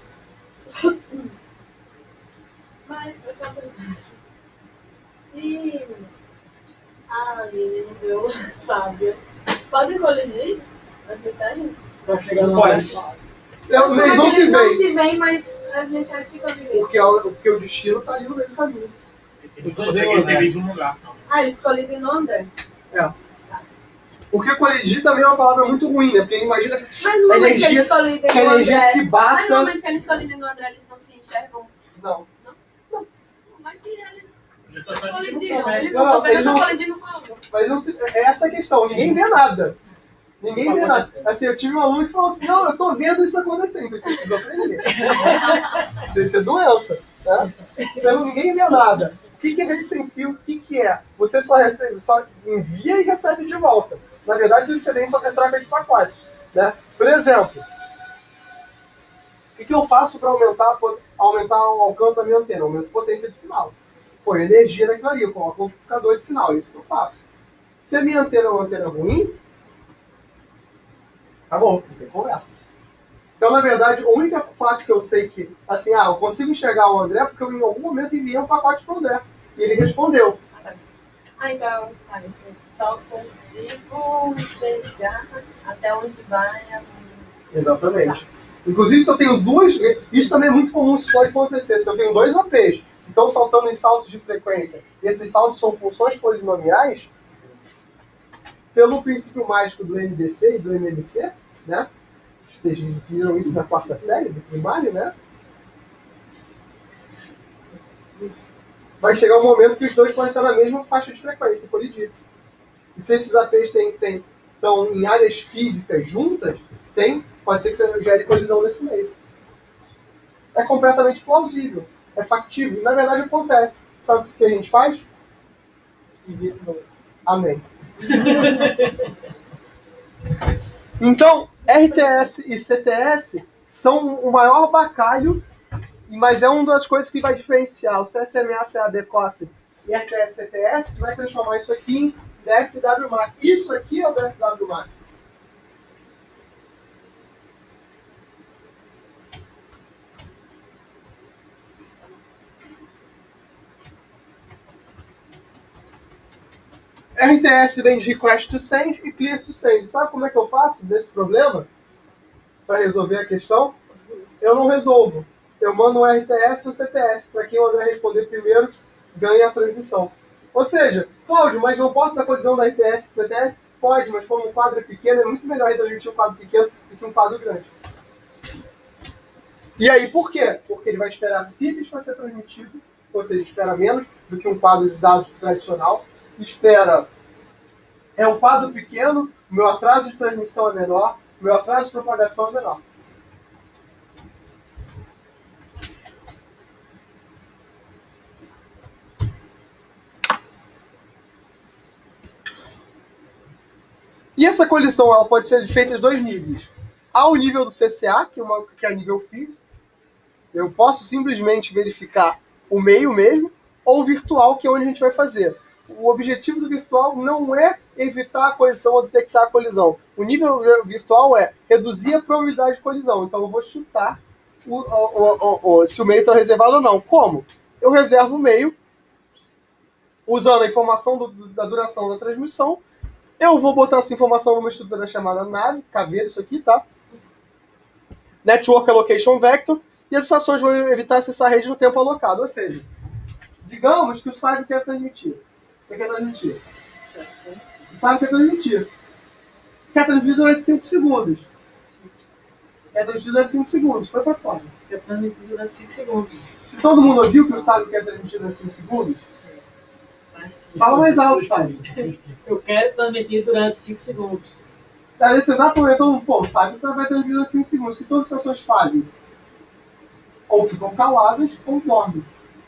Mas eu tô perguntando. Se a Aline não vê o Fábio, pode colidir as mensagens? Pra chegar no Pode. Nossa, Eles mas não se eles não veem, se veem, mas as mensagens se convivem. porque o destino está ali no meio do caminho. Eles conseguem receber de um lugar. Ah, eles colidem no André. Porque colidir também é uma palavra muito ruim, né? Porque imagina que Mas no a momento que eles colidem que a no energia André... se Mas no bata... momento que eles colidem no André, eles não se enxergam. Não. Mas se eles Eles só sabem que colidiram, eles Não, não estão vendo, eles não- estão colidindo com algo. Mas não se... é essa a questão, ninguém vê nada. Ninguém vê nada. Assim, eu tive um aluno que falou assim, não, eu tô vendo isso acontecendo. Então isso é esquizofrenia. Isso é doença. Tá? Ninguém vê nada. O que é rede sem fio? O que é? Você só envia e recebe de volta. Na verdade, tudo que você tem só é troca de pacotes. Né? Por exemplo, o que eu faço para aumentar o alcance da minha antena? Aumento a potência de sinal. Põe energia naquilo ali, eu coloco um amplificador de sinal. É isso que eu faço. Se a minha antena é uma antena ruim, acabou, não tem conversa. Então, na verdade, o único fato que eu sei que, assim, eu consigo enxergar o André porque eu em algum momento enviei um pacote para o André. E ele respondeu. Então, só consigo chegar até onde vai a... Exatamente. Inclusive, se eu tenho duas... Isso também é muito comum, isso pode acontecer. Se eu tenho dois APs, então saltando em saltos de frequência, e esses saltos são funções polinomiais, pelo princípio mágico do MDC e do MMC, né? Vocês viram isso na quarta série do primário, né? Vai chegar um momento que os dois podem estar na mesma faixa de frequência, colidir. E se esses APs estão em áreas físicas juntas, pode ser que você gere colisão nesse meio. É completamente plausível, é factível, e na verdade acontece. Sabe o que a gente faz? Amém. Então, RTS e CTS são o maior bacalho, mas é uma das coisas que vai diferenciar o CSMA, CA, Bekoff e RTS, CTS, que vai transformar isso aqui em DFW-MAC. Isso aqui é o DFW-MAC. RTS vem de Request to Send e Clear to Send. Sabe como é que eu faço desse problema? Para resolver a questão? Eu não resolvo. Eu mando um RTS e um CTS. Para quem o André responder primeiro, ganha a transmissão. Ou seja, Cláudio, mas não posso dar colisão da RTS e CTS? Pode, mas como o quadro é pequeno, é muito melhor transmitir um quadro pequeno do que um quadro grande. E aí, por quê? Porque ele vai esperar cifras para ser transmitido, ou seja, espera menos do que um quadro de dados tradicional. É um quadro pequeno, meu atraso de transmissão é menor, meu atraso de propagação é menor. E essa colisão ela pode ser feita em dois níveis. Ao nível do CCA, que é nível físico, eu posso simplesmente verificar o meio mesmo, ou virtual, que é onde a gente vai fazer. O objetivo do virtual não é evitar a colisão ou detectar a colisão. O nível virtual é reduzir a probabilidade de colisão. Então eu vou chutar se o meio está reservado ou não. Como? Eu reservo o meio usando a informação da duração da transmissão. Eu vou botar essa informação numa estrutura chamada nave, caveira, isso aqui, tá? Network Allocation Vector. E as estações vão evitar acessar a rede no tempo alocado. Ou seja, Digamos que o site quer transmitir. Você quer transmitir. O site quer transmitir. Quer transmitir durante 5 segundos. Quer transmitir durante 5 segundos. Foi pra fora. Quer transmitir durante 5 segundos. Se todo mundo ouviu que o sábio quer transmitir durante 5 segundos, fala mais alto, sábio. Eu quero transmitir durante 5 segundos. Nesse exato momento, todo mundo, pô, o sábio vai transmitir durante 5 segundos. O que todas as pessoas fazem? Ou ficam caladas ou dormem.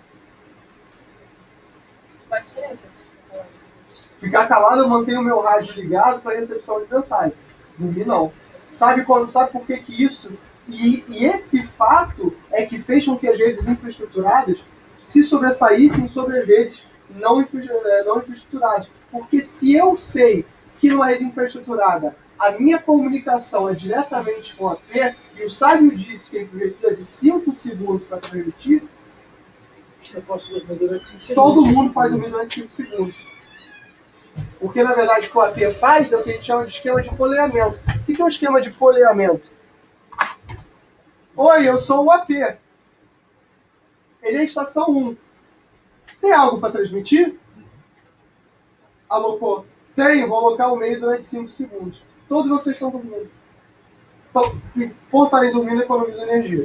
Qual a diferença? Ficar calado, eu mantenho o meu rádio ligado para recepção de mensagem. Dormir não. Sabe por que isso? E esse fato é que fez com que as redes infraestruturadas se sobressaíssem sobre as redes não infraestruturadas. Porque se eu sei que numa rede infraestruturada a minha comunicação é diretamente com a AP, e o sábio disse que ele precisa de 5 segundos para transmitir, Eu posso dormir durante 5 segundos. todo mundo pode dormir durante 5 segundos. Porque, na verdade, o que o AP faz é o que a gente chama de esquema de poleamento. O que é o esquema de poleamento? Oi, eu sou o AP. Ele é a estação 1. Tem algo para transmitir? Alocou. Tenho, vou alocar o meio durante 5 segundos. Todos vocês estão dormindo. Então, se por estarem dormindo, economizam energia.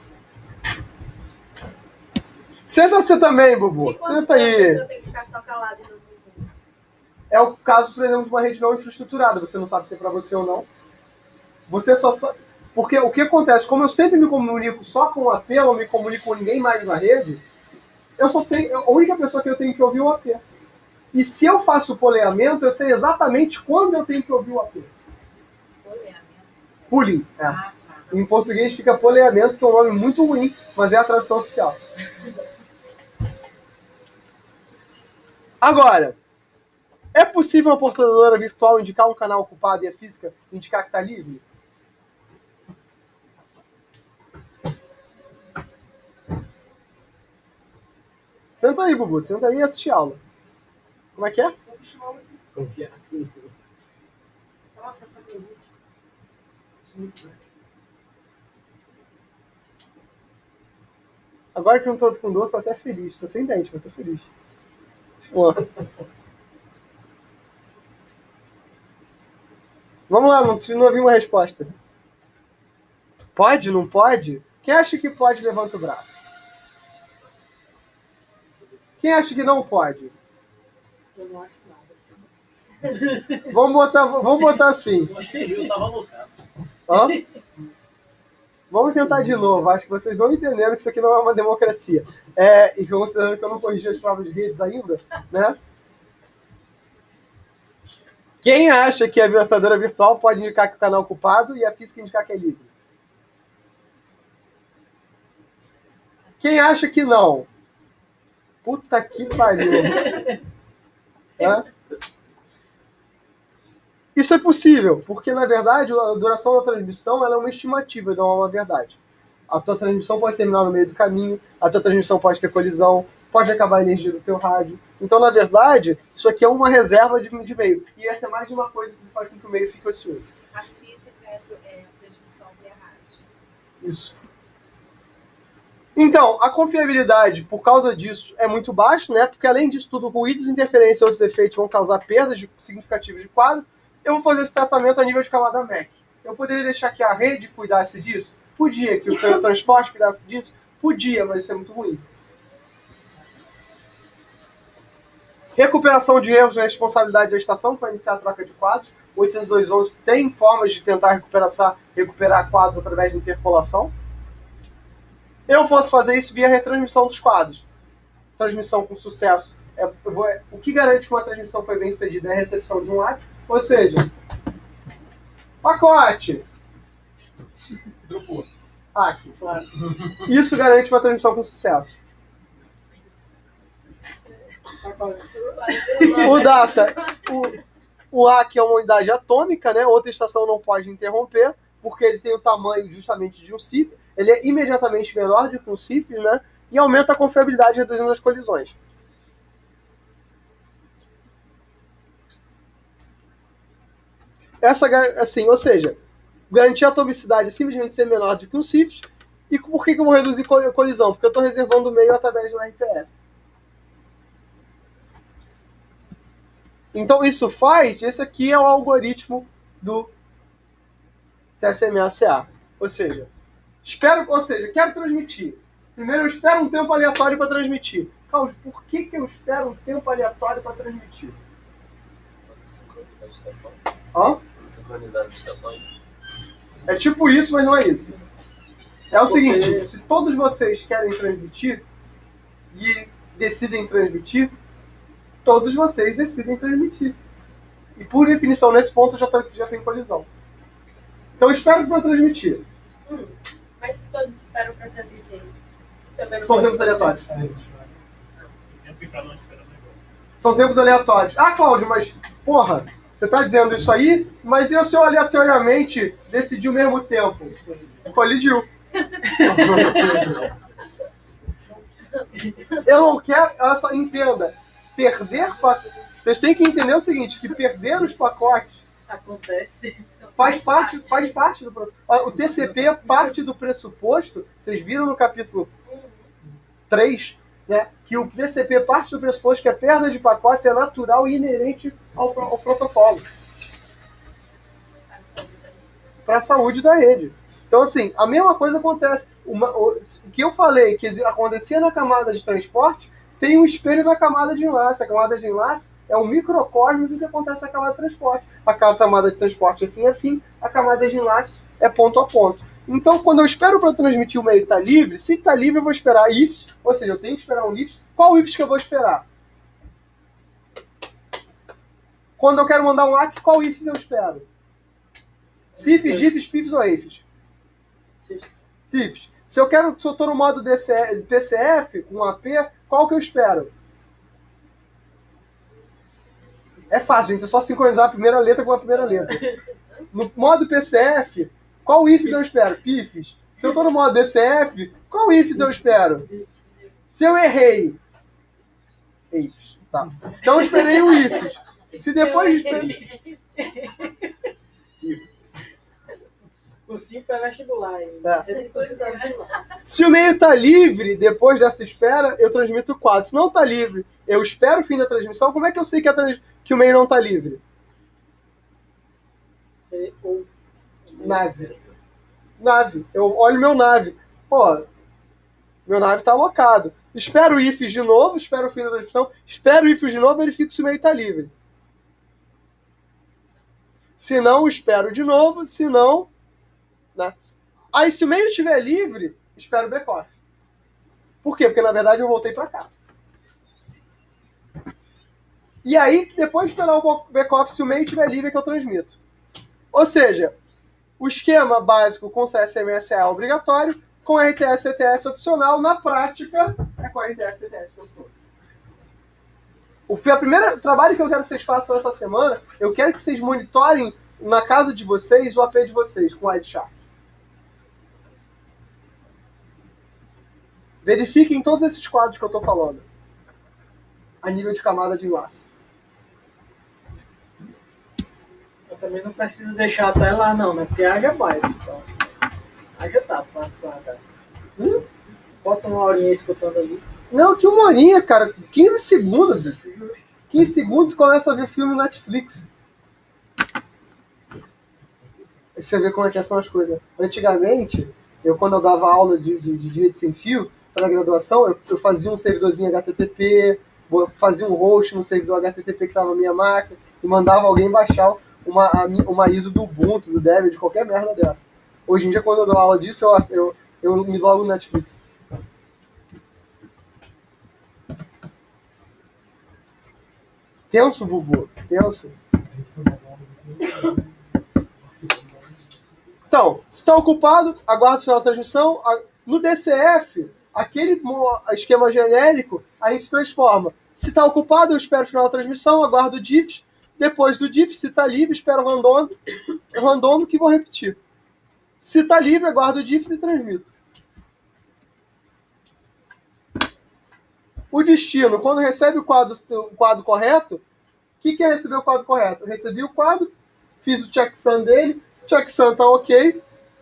Senta você também, Bubu. E quando Senta a aí. pessoa tem que ficar só calada e não dormir? É o caso, por exemplo, de uma rede não infraestruturada. Você não sabe se é para você ou não. Você só sabe. Porque o que acontece? Como eu sempre me comunico só com o AP, eu não me comunico com ninguém mais na rede, eu só sei. A única pessoa que eu tenho que ouvir é o AP. E se eu faço o poleamento, eu sei exatamente quando eu tenho que ouvir o AP. Pooling. É. Ah, tá. Em português fica poleamento, que é um nome muito ruim, mas é a tradução oficial. Agora, é possível uma portadora virtual indicar um canal ocupado e a física indicar que está livre? Senta aí, Bubu. Senta aí e assiste a aula. Como é que é? Como que é? Agora que eu não tô com dor, tô até feliz. Tô sem dente, mas tô feliz. Pô. Vamos lá, não ouvi uma resposta. Pode? Não pode? Quem acha que pode, levanta o braço. Quem acha que não pode? Eu não acho nada. Vamos botar assim. Eu tava loucado. Hã? Vamos tentar de novo. Acho que vocês não entenderam que isso aqui não é uma democracia. E considerando que eu não corrigi as provas de redes ainda, né? Quem acha que a portadora virtual pode indicar que o canal é ocupado e a física indicar que é livre? Quem acha que não? Puta que pariu. Hã? Isso é possível, porque na verdade a duração da transmissão ela é uma estimativa, não é uma verdade. A tua transmissão pode terminar no meio do caminho, a tua transmissão pode ter colisão, pode acabar a energia do teu rádio. Então, na verdade, isso aqui é uma reserva de meio. E essa é mais uma coisa que faz com que o meio fique ocioso. A física é a transmissão via rádio. Isso. Então, a confiabilidade, por causa disso, é muito baixa, né? Porque além disso tudo, ruídos, interferências e outros efeitos vão causar perdas significativas de quadro. Eu vou fazer esse tratamento a nível de camada MAC. Eu poderia deixar que a rede cuidasse disso? Podia. Que o transporte cuidasse disso? Podia, mas isso é muito ruim. Recuperação de erros na responsabilidade da estação para iniciar a troca de quadros. O 802.11 tem formas de tentar recuperar quadros através de interpolação. Eu posso fazer isso via retransmissão dos quadros. Transmissão com sucesso. O que garante que uma transmissão foi bem sucedida é a recepção de um ACK. Ou seja, pacote. Dropou. ACK. Isso garante uma transmissão com sucesso. O data. O ACK é uma unidade atômica, né? Outra estação não pode interromper, porque ele tem o tamanho justamente de um CIF. Ele é imediatamente menor do que um CIF, né? E aumenta a confiabilidade reduzindo as colisões. Assim, ou seja, garantir a atomicidade é simplesmente ser menor do que um CIF. E por que eu vou reduzir colisão? Porque eu estou reservando o meio através do RTS. Então isso faz, esse aqui é o algoritmo do CSMA-CA. Ou seja, quero transmitir. Primeiro eu espero um tempo aleatório para transmitir. Carlos, por que eu espero um tempo aleatório para transmitir? Sincronizar as estações. Hã? Sincronizar as estações. É tipo isso, mas não é isso. É o seguinte, se todos vocês querem transmitir e decidem transmitir, todos vocês decidem transmitir. E por definição, nesse ponto já tem colisão. Então eu espero para transmitir. Mas se todos esperam para transmitir, também não São pode tempos fazer. aleatórios. Tempo e cada um esperando igual. São tempos aleatórios. Ah, Cláudio, mas, porra, você tá dizendo isso aí, mas e se eu aleatoriamente decidir ao mesmo tempo? Colidiu. Eu não quero, olha só, entenda, vocês têm que entender o seguinte, que perder os pacotes Acontece. faz parte do processo. O TCP parte do pressuposto, vocês viram no capítulo 3, né, que o TCP parte do pressuposto que a perda de pacotes é natural e inerente ao protocolo. Para a saúde da rede. Então, assim, a mesma coisa acontece. O que eu falei que acontecia na camada de transporte, tem um espelho na camada de enlace. A camada de enlace é um microcosmo do que acontece na camada de transporte. A camada de transporte é fim a fim, a camada de enlace é ponto a ponto. Então, quando eu espero para transmitir o meio está livre, se está livre eu vou esperar ifs, ou seja, eu tenho que esperar um ifs. Qual ifs que eu vou esperar? Quando eu quero mandar um ACK, qual ifs eu espero? Cifs, gifs, pifs ou ifs? Cifs. Se eu estou no modo PCF, com AP, qual que eu espero? É fácil, gente. É só sincronizar a primeira letra com a primeira letra. No modo PCF, qual ifs eu espero? Pifs. Se eu estou no modo DCF, qual ifs eu espero? Se eu errei, ifs. Tá. Então eu esperei o ifs. Se depois de O 5 é vestibular. Hein? É. Você tem coisa da vestibular. Se o meio está livre, depois dessa espera, eu transmito o quadro. Se não está livre, eu espero o fim da transmissão. Como é que eu sei que o meio não está livre? Você ouve. Nave. Eu olho meu nave. Pô, meu nave está alocado. Espero o ifs de novo, espero o fim da transmissão. Espero o ifs de novo, verifico se o meio está livre. Se não, espero de novo. Se não... Né? Aí, se o meio estiver livre, espero o back-off. Por quê? Porque, na verdade, eu voltei para cá. E aí, depois de esperar o back-off, se o meio estiver livre, é que eu transmito. Ou seja, o esquema básico com CSMA é obrigatório, com RTS-CTS opcional, na prática, é com RTS-CTS controle. O primeiro trabalho que eu quero que vocês façam essa semana, eu quero que vocês monitorem na casa de vocês o AP de vocês com Wireshark. Verifiquem todos esses quadros que eu estou falando. A nível de camada de enlace. Eu também não preciso deixar até lá não, né? Porque haja mais. Então. Haja tá, para. Bota uma horinha escutando ali. Não, que 1 horinha, cara. 15 segundos, bicho. 15 segundos começa a ver filme no Netflix. Aí você vê como é que são as coisas. Antigamente, quando eu dava aula de rede sem fio, para a graduação, eu fazia um servidorzinho HTTP, fazia um host no servidor HTTP que estava na minha máquina, e mandava alguém baixar uma ISO do Ubuntu, do Debian, de qualquer merda dessa. Hoje em dia, quando eu dou aula disso, eu me logo no Netflix. Tenso, Bubu. Tenso. Então, se está ocupado, aguarda o final da transmissão. No DCF, aquele esquema genérico, a gente transforma. Se está ocupado, eu espero o final da transmissão, aguardo o diffs. Depois do diffs, se está livre, espero o random que vou repetir. Se está livre, aguardo o diffs e transmito. O destino, quando recebe o quadro correto, o que é receber o quadro correto? Eu recebi o quadro, fiz o checksum dele, o checksum está ok.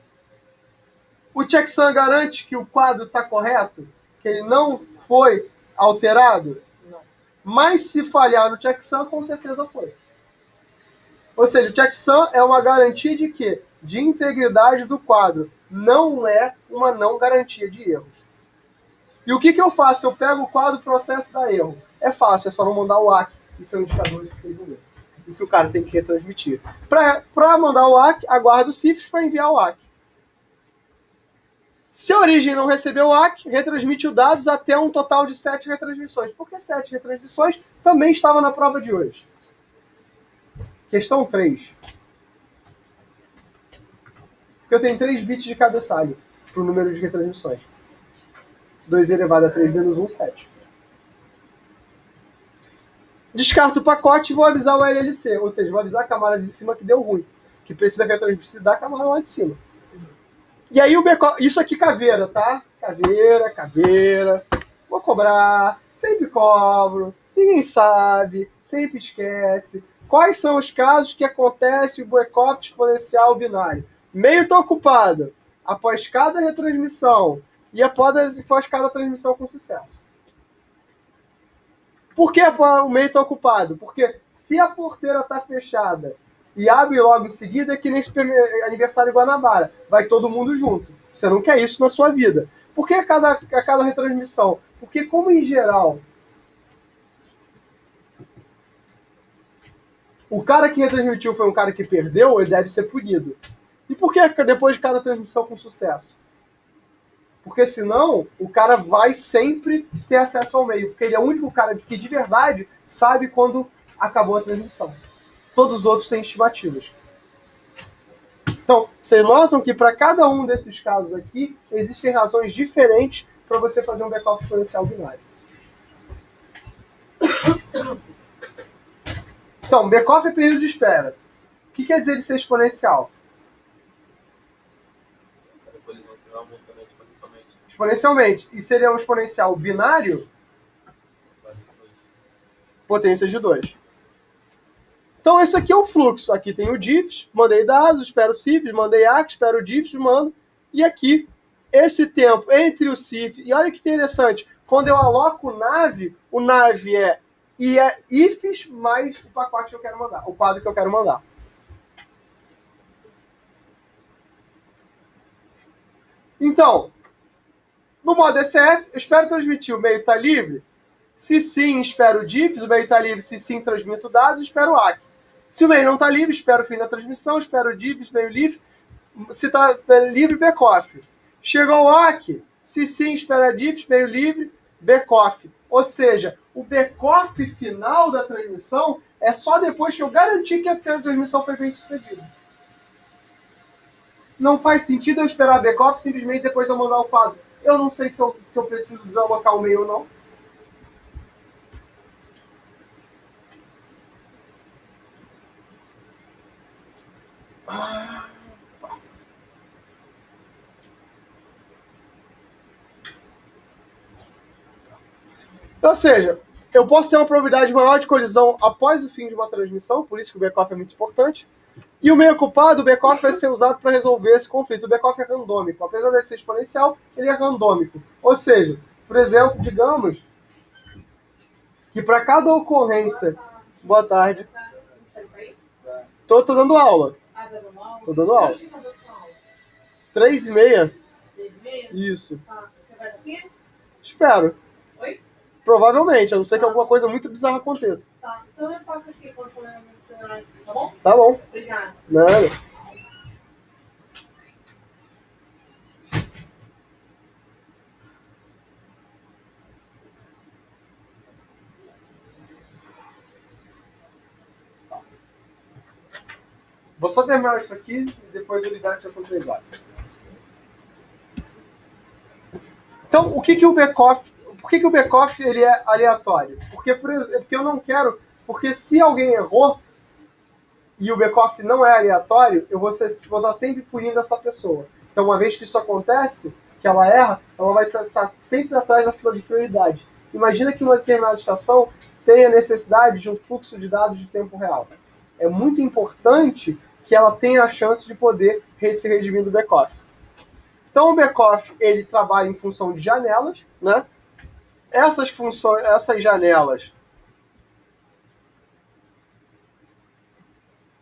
O checksum garante que o quadro está correto? Que ele não foi alterado? Não. Mas se falhar no checksum, com certeza foi. Ou seja, o checksum é uma garantia de quê? De integridade do quadro. Não é uma não garantia de erros. E o que eu faço? Eu pego o quadro e processo da erro. É fácil, é só não mandar o ACK. Isso é um indicador de que ele não e que o cara tem que retransmitir. Para mandar o ACK, aguarda o CIFS para enviar o ACK. Se a origem não recebeu o ACK, retransmite os dados até um total de 7 retransmissões. Por que 7 retransmissões? Também estava na prova de hoje. Questão 3. Porque eu tenho 3 bits de cabeçalho para o número de retransmissões. 2 elevado a 3 menos 1, 7. Descarto o pacote e vou avisar o LLC. Ou seja, vou avisar a camada de cima que deu ruim. Que precisa retransmitir da camada lá de cima. E aí o back-office... Isso aqui caveira, tá? Caveira. Vou cobrar. Sempre cobro. Ninguém sabe. Sempre esquece. Quais são os casos que acontece o back-office exponencial binário? Meio está ocupado. Após cada retransmissão. E após cada transmissão com sucesso. Por que o meio está ocupado? Porque se a porteira está fechada e abre logo em seguida, é que nem aniversário em Guanabara. Vai todo mundo junto. Você não quer isso na sua vida. Por que a cada retransmissão? Porque, como em geral, o cara que retransmitiu foi um cara que perdeu, ele deve ser punido. E por que depois de cada transmissão com sucesso? Porque senão o cara vai sempre ter acesso ao meio. Porque ele é o único cara que de verdade sabe quando acabou a transmissão. Todos os outros têm estimativas. Então, vocês notam que para cada um desses casos aqui, existem razões diferentes para você fazer um back-office exponencial binário. Então, back-off é período de espera. O que quer dizer ele ser exponencial? Exponencialmente. E seria um exponencial binário? Potência de 2. Então, esse aqui é o fluxo. Aqui tem o diffs, mandei dados, espero o CIFS, mandei ACK, espero o diffs, mando. E aqui, esse tempo entre o CIF... E olha que interessante. Quando eu aloco o nav é ifs mais o pacote que eu quero mandar, o quadro que eu quero mandar. Então, no modo ECF, eu espero transmitir, o meio está livre. Se sim, espero o diffs, o meio está livre. Se sim, transmito dados, espero o ACK. Se o meio não está livre, espero o fim da transmissão, espero o diffs, meio livre. Se está livre, back-off. Chegou o ACK, se sim, espero a diffs, meio livre, back-off. Ou seja, o back-off final da transmissão é só depois que eu garantir que a transmissão foi bem sucedida. Não faz sentido eu esperar back-off simplesmente depois de eu mandar o quadro. Eu não sei se eu preciso desalocar o meio ou não. Ou seja, eu posso ter uma probabilidade maior de colisão após o fim de uma transmissão, por isso que o back-off é muito importante. E o meio ocupado, o back-off vai ser usado para resolver esse conflito. O back-off é randômico. Apesar de ser exponencial, ele é randômico. Ou seja, por exemplo, digamos que para cada ocorrência... Boa tarde. Tô dando aula. Tô dando aula. 3h30. Isso. Você vai daqui? Espero. Oi? Provavelmente, a não ser que alguma coisa muito bizarra aconteça. Tá, então eu passo aqui quando for na minha senhora, tá bom? Tá bom. Obrigada. Nada. Vou só terminar isso aqui e depois eu lidar com a centralizada. Então, por que o back-off ele é aleatório? Porque eu não quero... Porque se alguém errou e o back-off não é aleatório, eu vou estar sempre punindo essa pessoa. Então, uma vez que isso acontece, que ela erra, ela vai estar sempre atrás da fila de prioridade. Imagina que uma determinada estação tenha necessidade de um fluxo de dados de tempo real. É muito importante que ela tenha a chance de poder se redimir do back-off. Então, o back-off ele trabalha em função de janelas, né? Essas janelas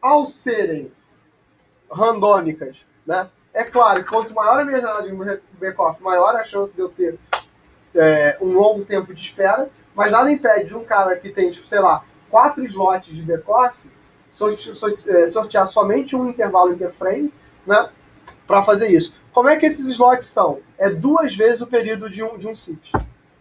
ao serem randômicas, né? É claro que quanto maior a minha janela de backoff, maior a chance de eu ter um longo tempo de espera, mas nada impede de um cara que tem, tipo, sei lá, 4 slots de backoff sortear somente um intervalo interframe, né, para fazer isso. Como é que esses slots são? É 2 vezes o período de um CIFS.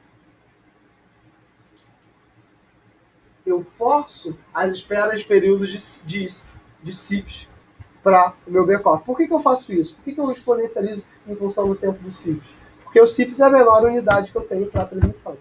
Eu forço as esperas de período de CIFS para o meu backoff. Por que eu faço isso? Por que eu exponencializo em função do tempo do CIFS? Porque o CIFS é a menor unidade que eu tenho para a transmissão.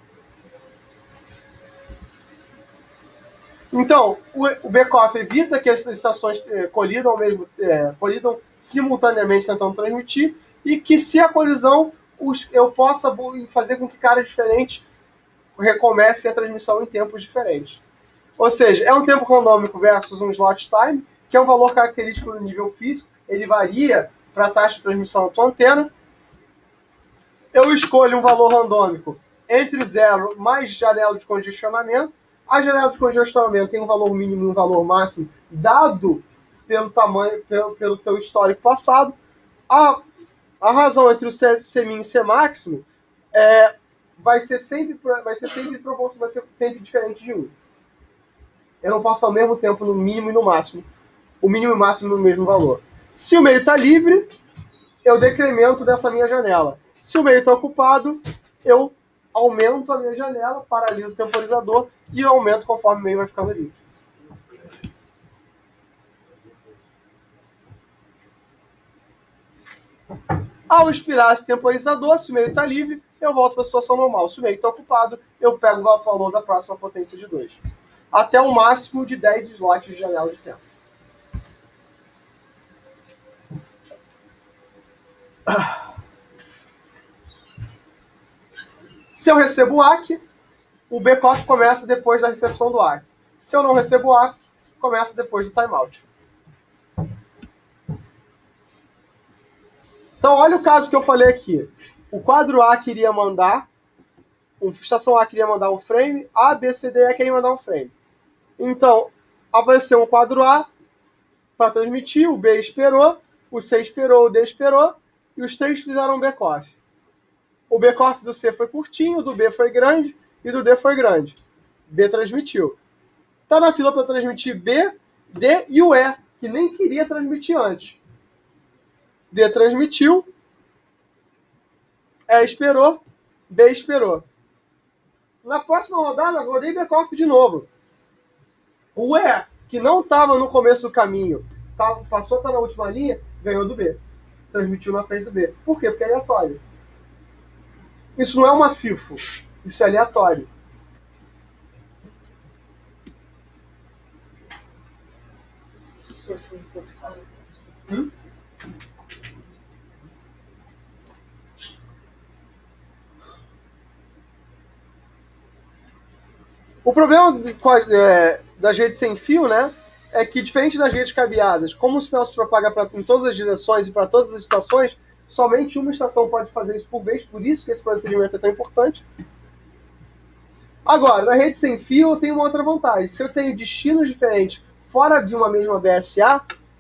Então, o backoff evita que as estações colidam simultaneamente tentando transmitir, e que, se a colisão, eu possa fazer com que caras diferentes recomecem a transmissão em tempos diferentes. Ou seja, é um tempo randômico versus um slot time, que é um valor característico do nível físico. Ele varia para a taxa de transmissão da tua antena. Eu escolho um valor randômico entre 0 mais janela de congestionamento. A janela de congestionamento tem um valor mínimo e um valor máximo dado pelo tamanho, pelo seu histórico passado. A razão entre o C-min e C-máximo vai ser sempre proporcional, vai ser sempre diferente de 1. Eu não posso ao mesmo tempo no mínimo e no máximo. O mínimo e o máximo no mesmo valor. Se o meio está livre, eu decremento dessa minha janela. Se o meio está ocupado, eu aumento a minha janela, paraliso o temporizador e eu aumento conforme o meio vai ficando livre. Ao expirar esse temporizador, se o meio está livre, eu volto para a situação normal. Se o meio está ocupado, eu pego o valor da próxima potência de 2. Até um máximo de 10 slots de janela de tempo. Se eu recebo o AQ, o backoff começa depois da recepção do AQ. Se eu não recebo o AQ, começa depois do timeout. Então, olha o caso que eu falei aqui. O quadro A queria mandar, a estação A queria mandar um frame, A, B, C, D, E queria mandar um frame. Então, apareceu um quadro A para transmitir, o B esperou, o C esperou, o D esperou, e os 3 fizeram um backoff. O backoff do C foi curtinho, do B foi grande e do D foi grande. B transmitiu. Está na fila para transmitir B, D e o E, que nem queria transmitir antes. D transmitiu, E esperou, B esperou. Na próxima rodada, rodei backoff de novo. O E, que não estava no começo do caminho, passou a estar na última linha, ganhou do B. Transmitiu na frente do B. Por quê? Porque é aleatório. Isso não é uma FIFO. Isso é aleatório. O problema das redes sem fio, né, é que, diferente das redes cabeadas, como o sinal se propaga em todas as direções e para todas as estações, somente uma estação pode fazer isso por vez, por isso que esse procedimento é tão importante. Agora, na rede sem fio, eu tenho uma outra vantagem. Se eu tenho destinos diferentes fora de uma mesma BSA,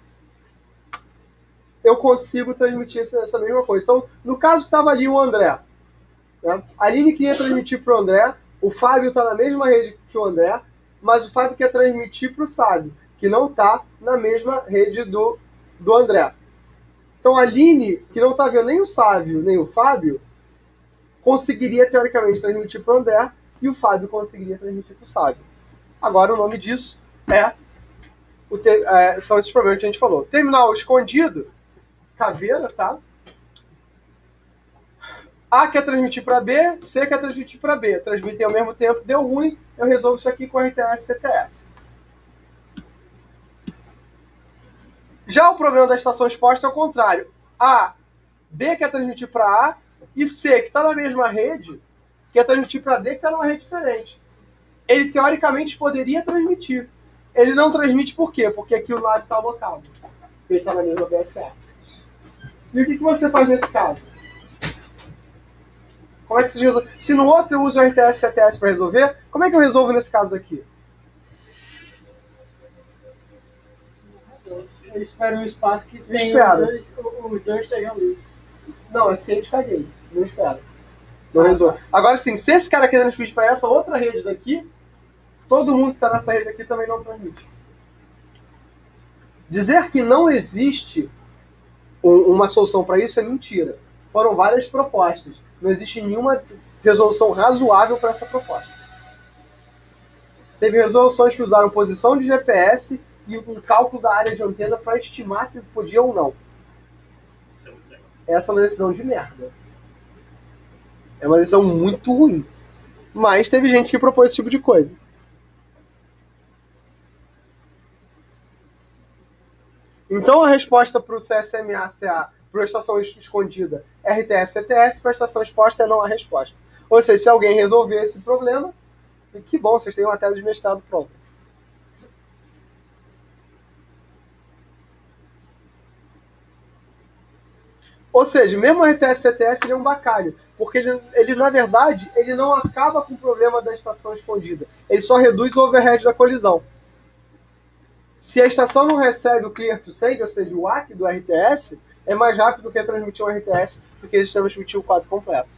eu consigo transmitir essa mesma coisa. Então, no caso que estava ali o André, né, a Aline queria transmitir para o André, o Fábio está na mesma rede que o André, mas o Fábio quer transmitir para o Sábio, que não está na mesma rede do André. Então a Aline, que não está vendo nem o Sávio nem o Fábio, conseguiria teoricamente transmitir para o André e o Fábio conseguiria transmitir para o Sávio. Agora o nome disso são esses problemas que a gente falou. Terminal escondido, caveira, tá? A quer transmitir para B, C quer transmitir para B. Transmitem ao mesmo tempo, deu ruim, eu resolvo isso aqui com RTS e CTS. Já o problema da estação exposta é o contrário. B quer transmitir para A e C, que está na mesma rede, quer transmitir para D, que está numa rede diferente. Ele, teoricamente, poderia transmitir. Ele não transmite por quê? Porque aqui o lado está alocado. Ele está na mesma BSA. E o que você faz nesse caso? Como é que você resolve? Se no outro eu uso o RTS e CTS para resolver, como é que eu resolvo nesse caso aqui? Ele espera um espaço que tem Espera. os dois estejam livres. Não, é sem descarguei. Não espera. Não resolve. Agora sim, se esse cara quer transmitir para essa outra rede daqui, todo mundo que está nessa rede aqui também não transmite. Dizer que não existe uma solução para isso é mentira. Foram várias propostas. Não existe nenhuma resolução razoável para essa proposta. Teve resoluções que usaram posição de GPS e um cálculo da área de antena para estimar se podia ou não. Isso é muito legal. Essa é uma decisão de merda. É uma decisão muito ruim. Mas teve gente que propôs esse tipo de coisa. Então a resposta para o CSMA-CA, para a estação escondida, RTS-CTS, para a estação exposta é não a resposta. Ou seja, se alguém resolver esse problema, que bom, vocês têm uma tese de mestrado pronta. Ou seja, mesmo o RTS-CTS ele é um bacalhau, porque ele, na verdade, ele não acaba com o problema da estação escondida. Ele só reduz o overhead da colisão. Se a estação não recebe o clear to send, ou seja, o ACK do RTS, é mais rápido do que transmitir um RTS, porque eles transmitir o quadro completo.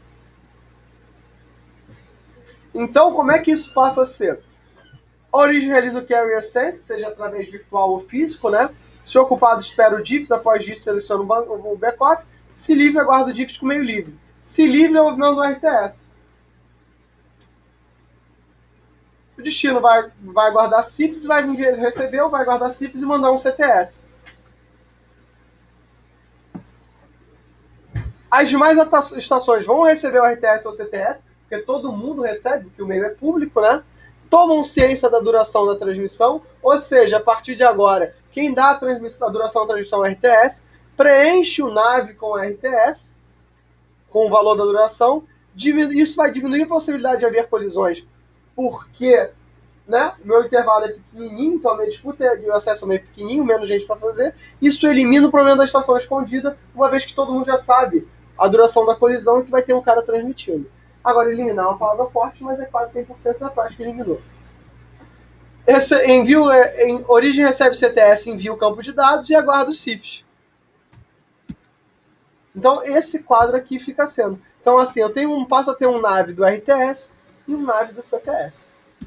Então, como é que isso passa a ser? A origem realiza o carrier sense, seja através virtual ou físico, né? Se o ocupado espera o diffs, após disso seleciona o backoff. Se livre, aguarda o diffs com meio livre. Se livre, é o movimento do RTS. O destino vai guardar CIFS, vai receber, vai guardar CIFS e mandar um CTS. As demais estações vão receber o RTS ou CTS, porque todo mundo recebe, porque o meio é público, né? Tomam ciência da duração da transmissão, ou seja, a partir de agora, quem dá a duração da transmissão é RTS, preenche o NAV com RTS, com o valor da duração, isso vai diminuir a possibilidade de haver colisões, porque, né, meu intervalo é pequenininho, então a minha disputa é de acesso meio pequenininho, menos gente para fazer. Isso elimina o problema da estação escondida, uma vez que todo mundo já sabe a duração da colisão e que vai ter um cara transmitindo. Agora, eliminar é uma palavra forte, mas é quase 100% da prática eliminou. Esse envio, origem recebe CTS, envia o campo de dados e aguarda o CIFS. Então, esse quadro aqui fica sendo. Então, assim, eu passo a ter um NAV do RTS e um NAV do CTS.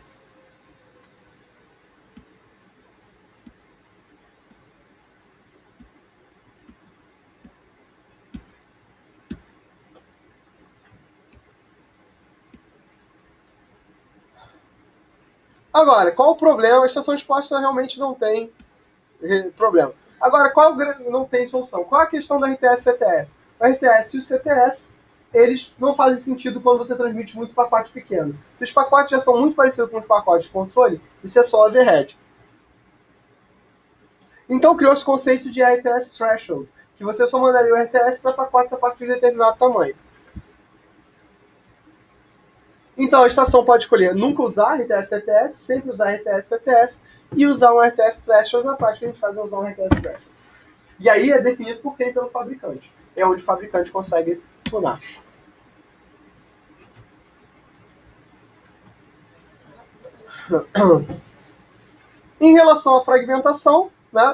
Agora, qual o problema? A estação exposta realmente não tem problema. Agora, não tem solução? Qual a questão do RTS e CTS? O RTS e o CTS, eles não fazem sentido quando você transmite muito pacote pequeno. Os pacotes já são muito parecidos com os pacotes de controle, isso é só overhead. Então criou-se o conceito de RTS threshold, que você só mandaria o RTS para pacotes a partir de determinado tamanho. Então a estação pode escolher nunca usar RTS-CTS, sempre usar RTS-CTS e usar um RTS threshold. Na prática a gente faz usar um RTS threshold. E aí é definido por quem? Pelo fabricante. É onde o fabricante consegue tunar. Em relação à fragmentação, né,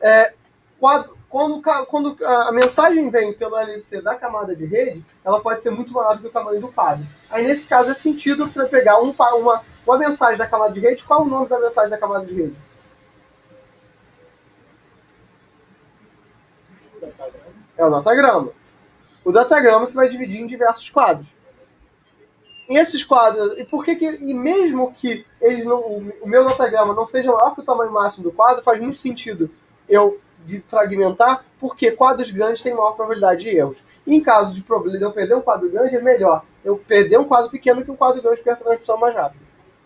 quando a mensagem vem pelo LC da camada de rede, ela pode ser muito maior do que o tamanho do quadro. Aí, nesse caso, é sentido para pegar uma mensagem da camada de rede. Qual é o nome da mensagem da camada de rede? É o datagrama. O datagrama você vai dividir em diversos quadros. E esses quadros, e mesmo que o meu datagrama não seja maior que o tamanho máximo do quadro, faz muito sentido eu fragmentar, porque quadros grandes têm maior probabilidade de erros. E em caso de problema de eu perder um quadro grande, é melhor eu perder um quadro pequeno que um quadro grande, porque a transmissão é mais rápida.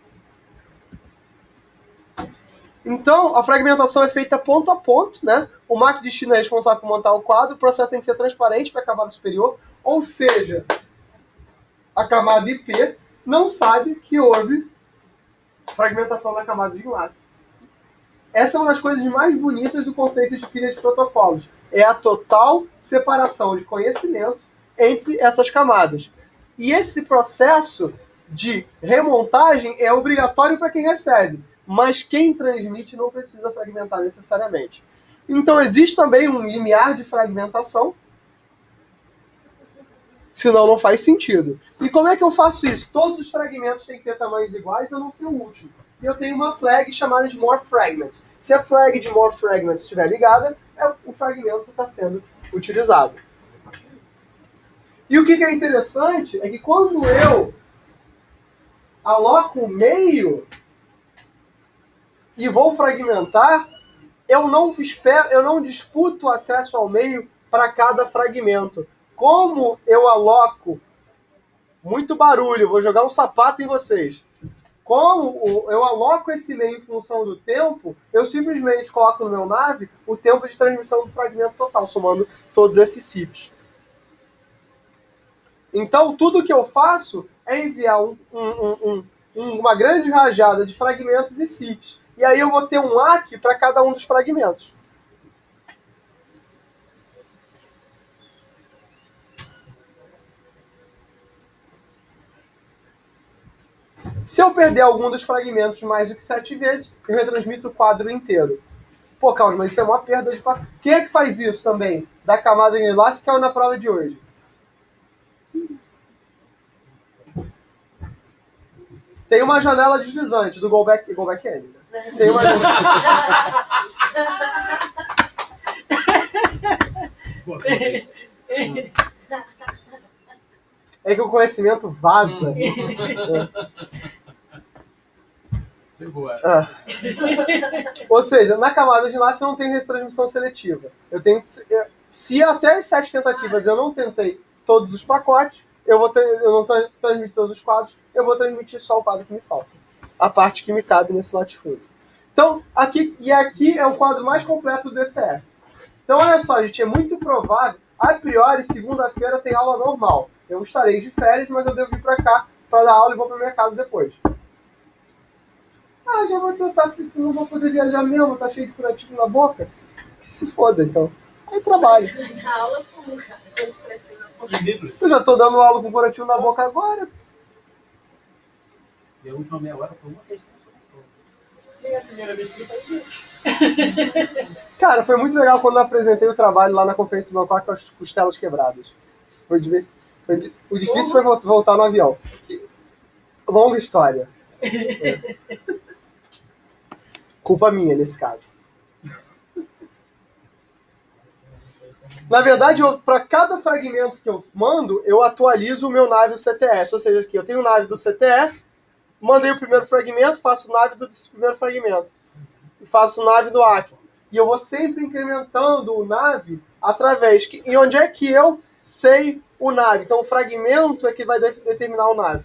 Então, a fragmentação é feita ponto a ponto, né? O MAC destino é responsável por montar o quadro, o processo tem que ser transparente para a camada superior, ou seja, a camada IP não sabe que houve fragmentação na camada de enlace. Essa é uma das coisas mais bonitas do conceito de pilha de protocolos. É a total separação de conhecimento entre essas camadas. E esse processo de remontagem é obrigatório para quem recebe, mas quem transmite não precisa fragmentar necessariamente. Então existe também um limiar de fragmentação, senão não faz sentido. E como é que eu faço isso? Todos os fragmentos têm que ter tamanhos iguais, a não ser o último. E eu tenho uma flag chamada de more fragments. Se a flag de more fragments estiver ligada, o fragmento está sendo utilizado. E o que é interessante é que quando eu aloco o meio e vou fragmentar, eu não disputo o acesso ao meio para cada fragmento. Como eu aloco muito barulho, vou jogar um sapato em vocês. Como eu aloco esse meio em função do tempo, eu simplesmente coloco no meu nave o tempo de transmissão do fragmento total, somando todos esses CIPs. Então, tudo que eu faço é enviar uma grande rajada de fragmentos e CIPs. E aí eu vou ter um ACK para cada um dos fragmentos. Se eu perder algum dos fragmentos mais do que 7 vezes, eu retransmito o quadro inteiro. Pô, calma, mas isso é uma perda de quadro. Quem é que faz isso também? Da camada de enlace que caiu na prova de hoje. Tem uma janela deslizante do Go Back N. Né? Tem uma janela... É que o conhecimento vaza. Ou seja, na camada de enlace eu não tenho retransmissão seletiva. Eu tenho, se até as 7 tentativas eu não tentei todos os pacotes, eu não transmito todos os quadros, eu vou transmitir só o quadro que me falta. A parte que me cabe nesse latifúndio. Então, aqui é o quadro mais completo do DCF. Então, olha só, gente, é muito provável, a priori, segunda-feira tem aula normal. Eu estarei de férias, mas eu devo vir para cá para dar aula e vou para minha casa depois. Ah, já vou tentar, não vou poder viajar mesmo, tá cheio de curativo na boca? Que se foda, então. Aí trabalho. Você vai dar aula como, cara? Com curativo na boca. Eu já tô dando aula com curativo na boca agora. E a última meia hora foi uma questão só. Nem é a primeira vez que ele faz isso. Cara, foi muito legal quando eu apresentei o trabalho lá na conferência de Bangkok com as costelas quebradas. Foi divertido. O difícil foi voltar no avião. Longa história. Culpa minha, nesse caso. Na verdade, para cada fragmento que eu mando, eu atualizo o meu nave CTS. Ou seja, aqui eu tenho o nave do CTS, mandei o primeiro fragmento, faço o nave desse primeiro fragmento. E faço o nave do ACK. E eu vou sempre incrementando o nave através... E onde é que eu sei o nave? Então, o fragmento é que vai determinar o nave.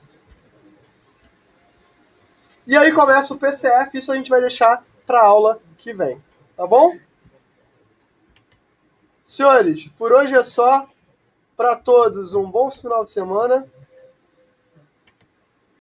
E aí começa o PCF, isso a gente vai deixar para a aula que vem. Tá bom? Senhores, por hoje é só. Para todos, um bom final de semana.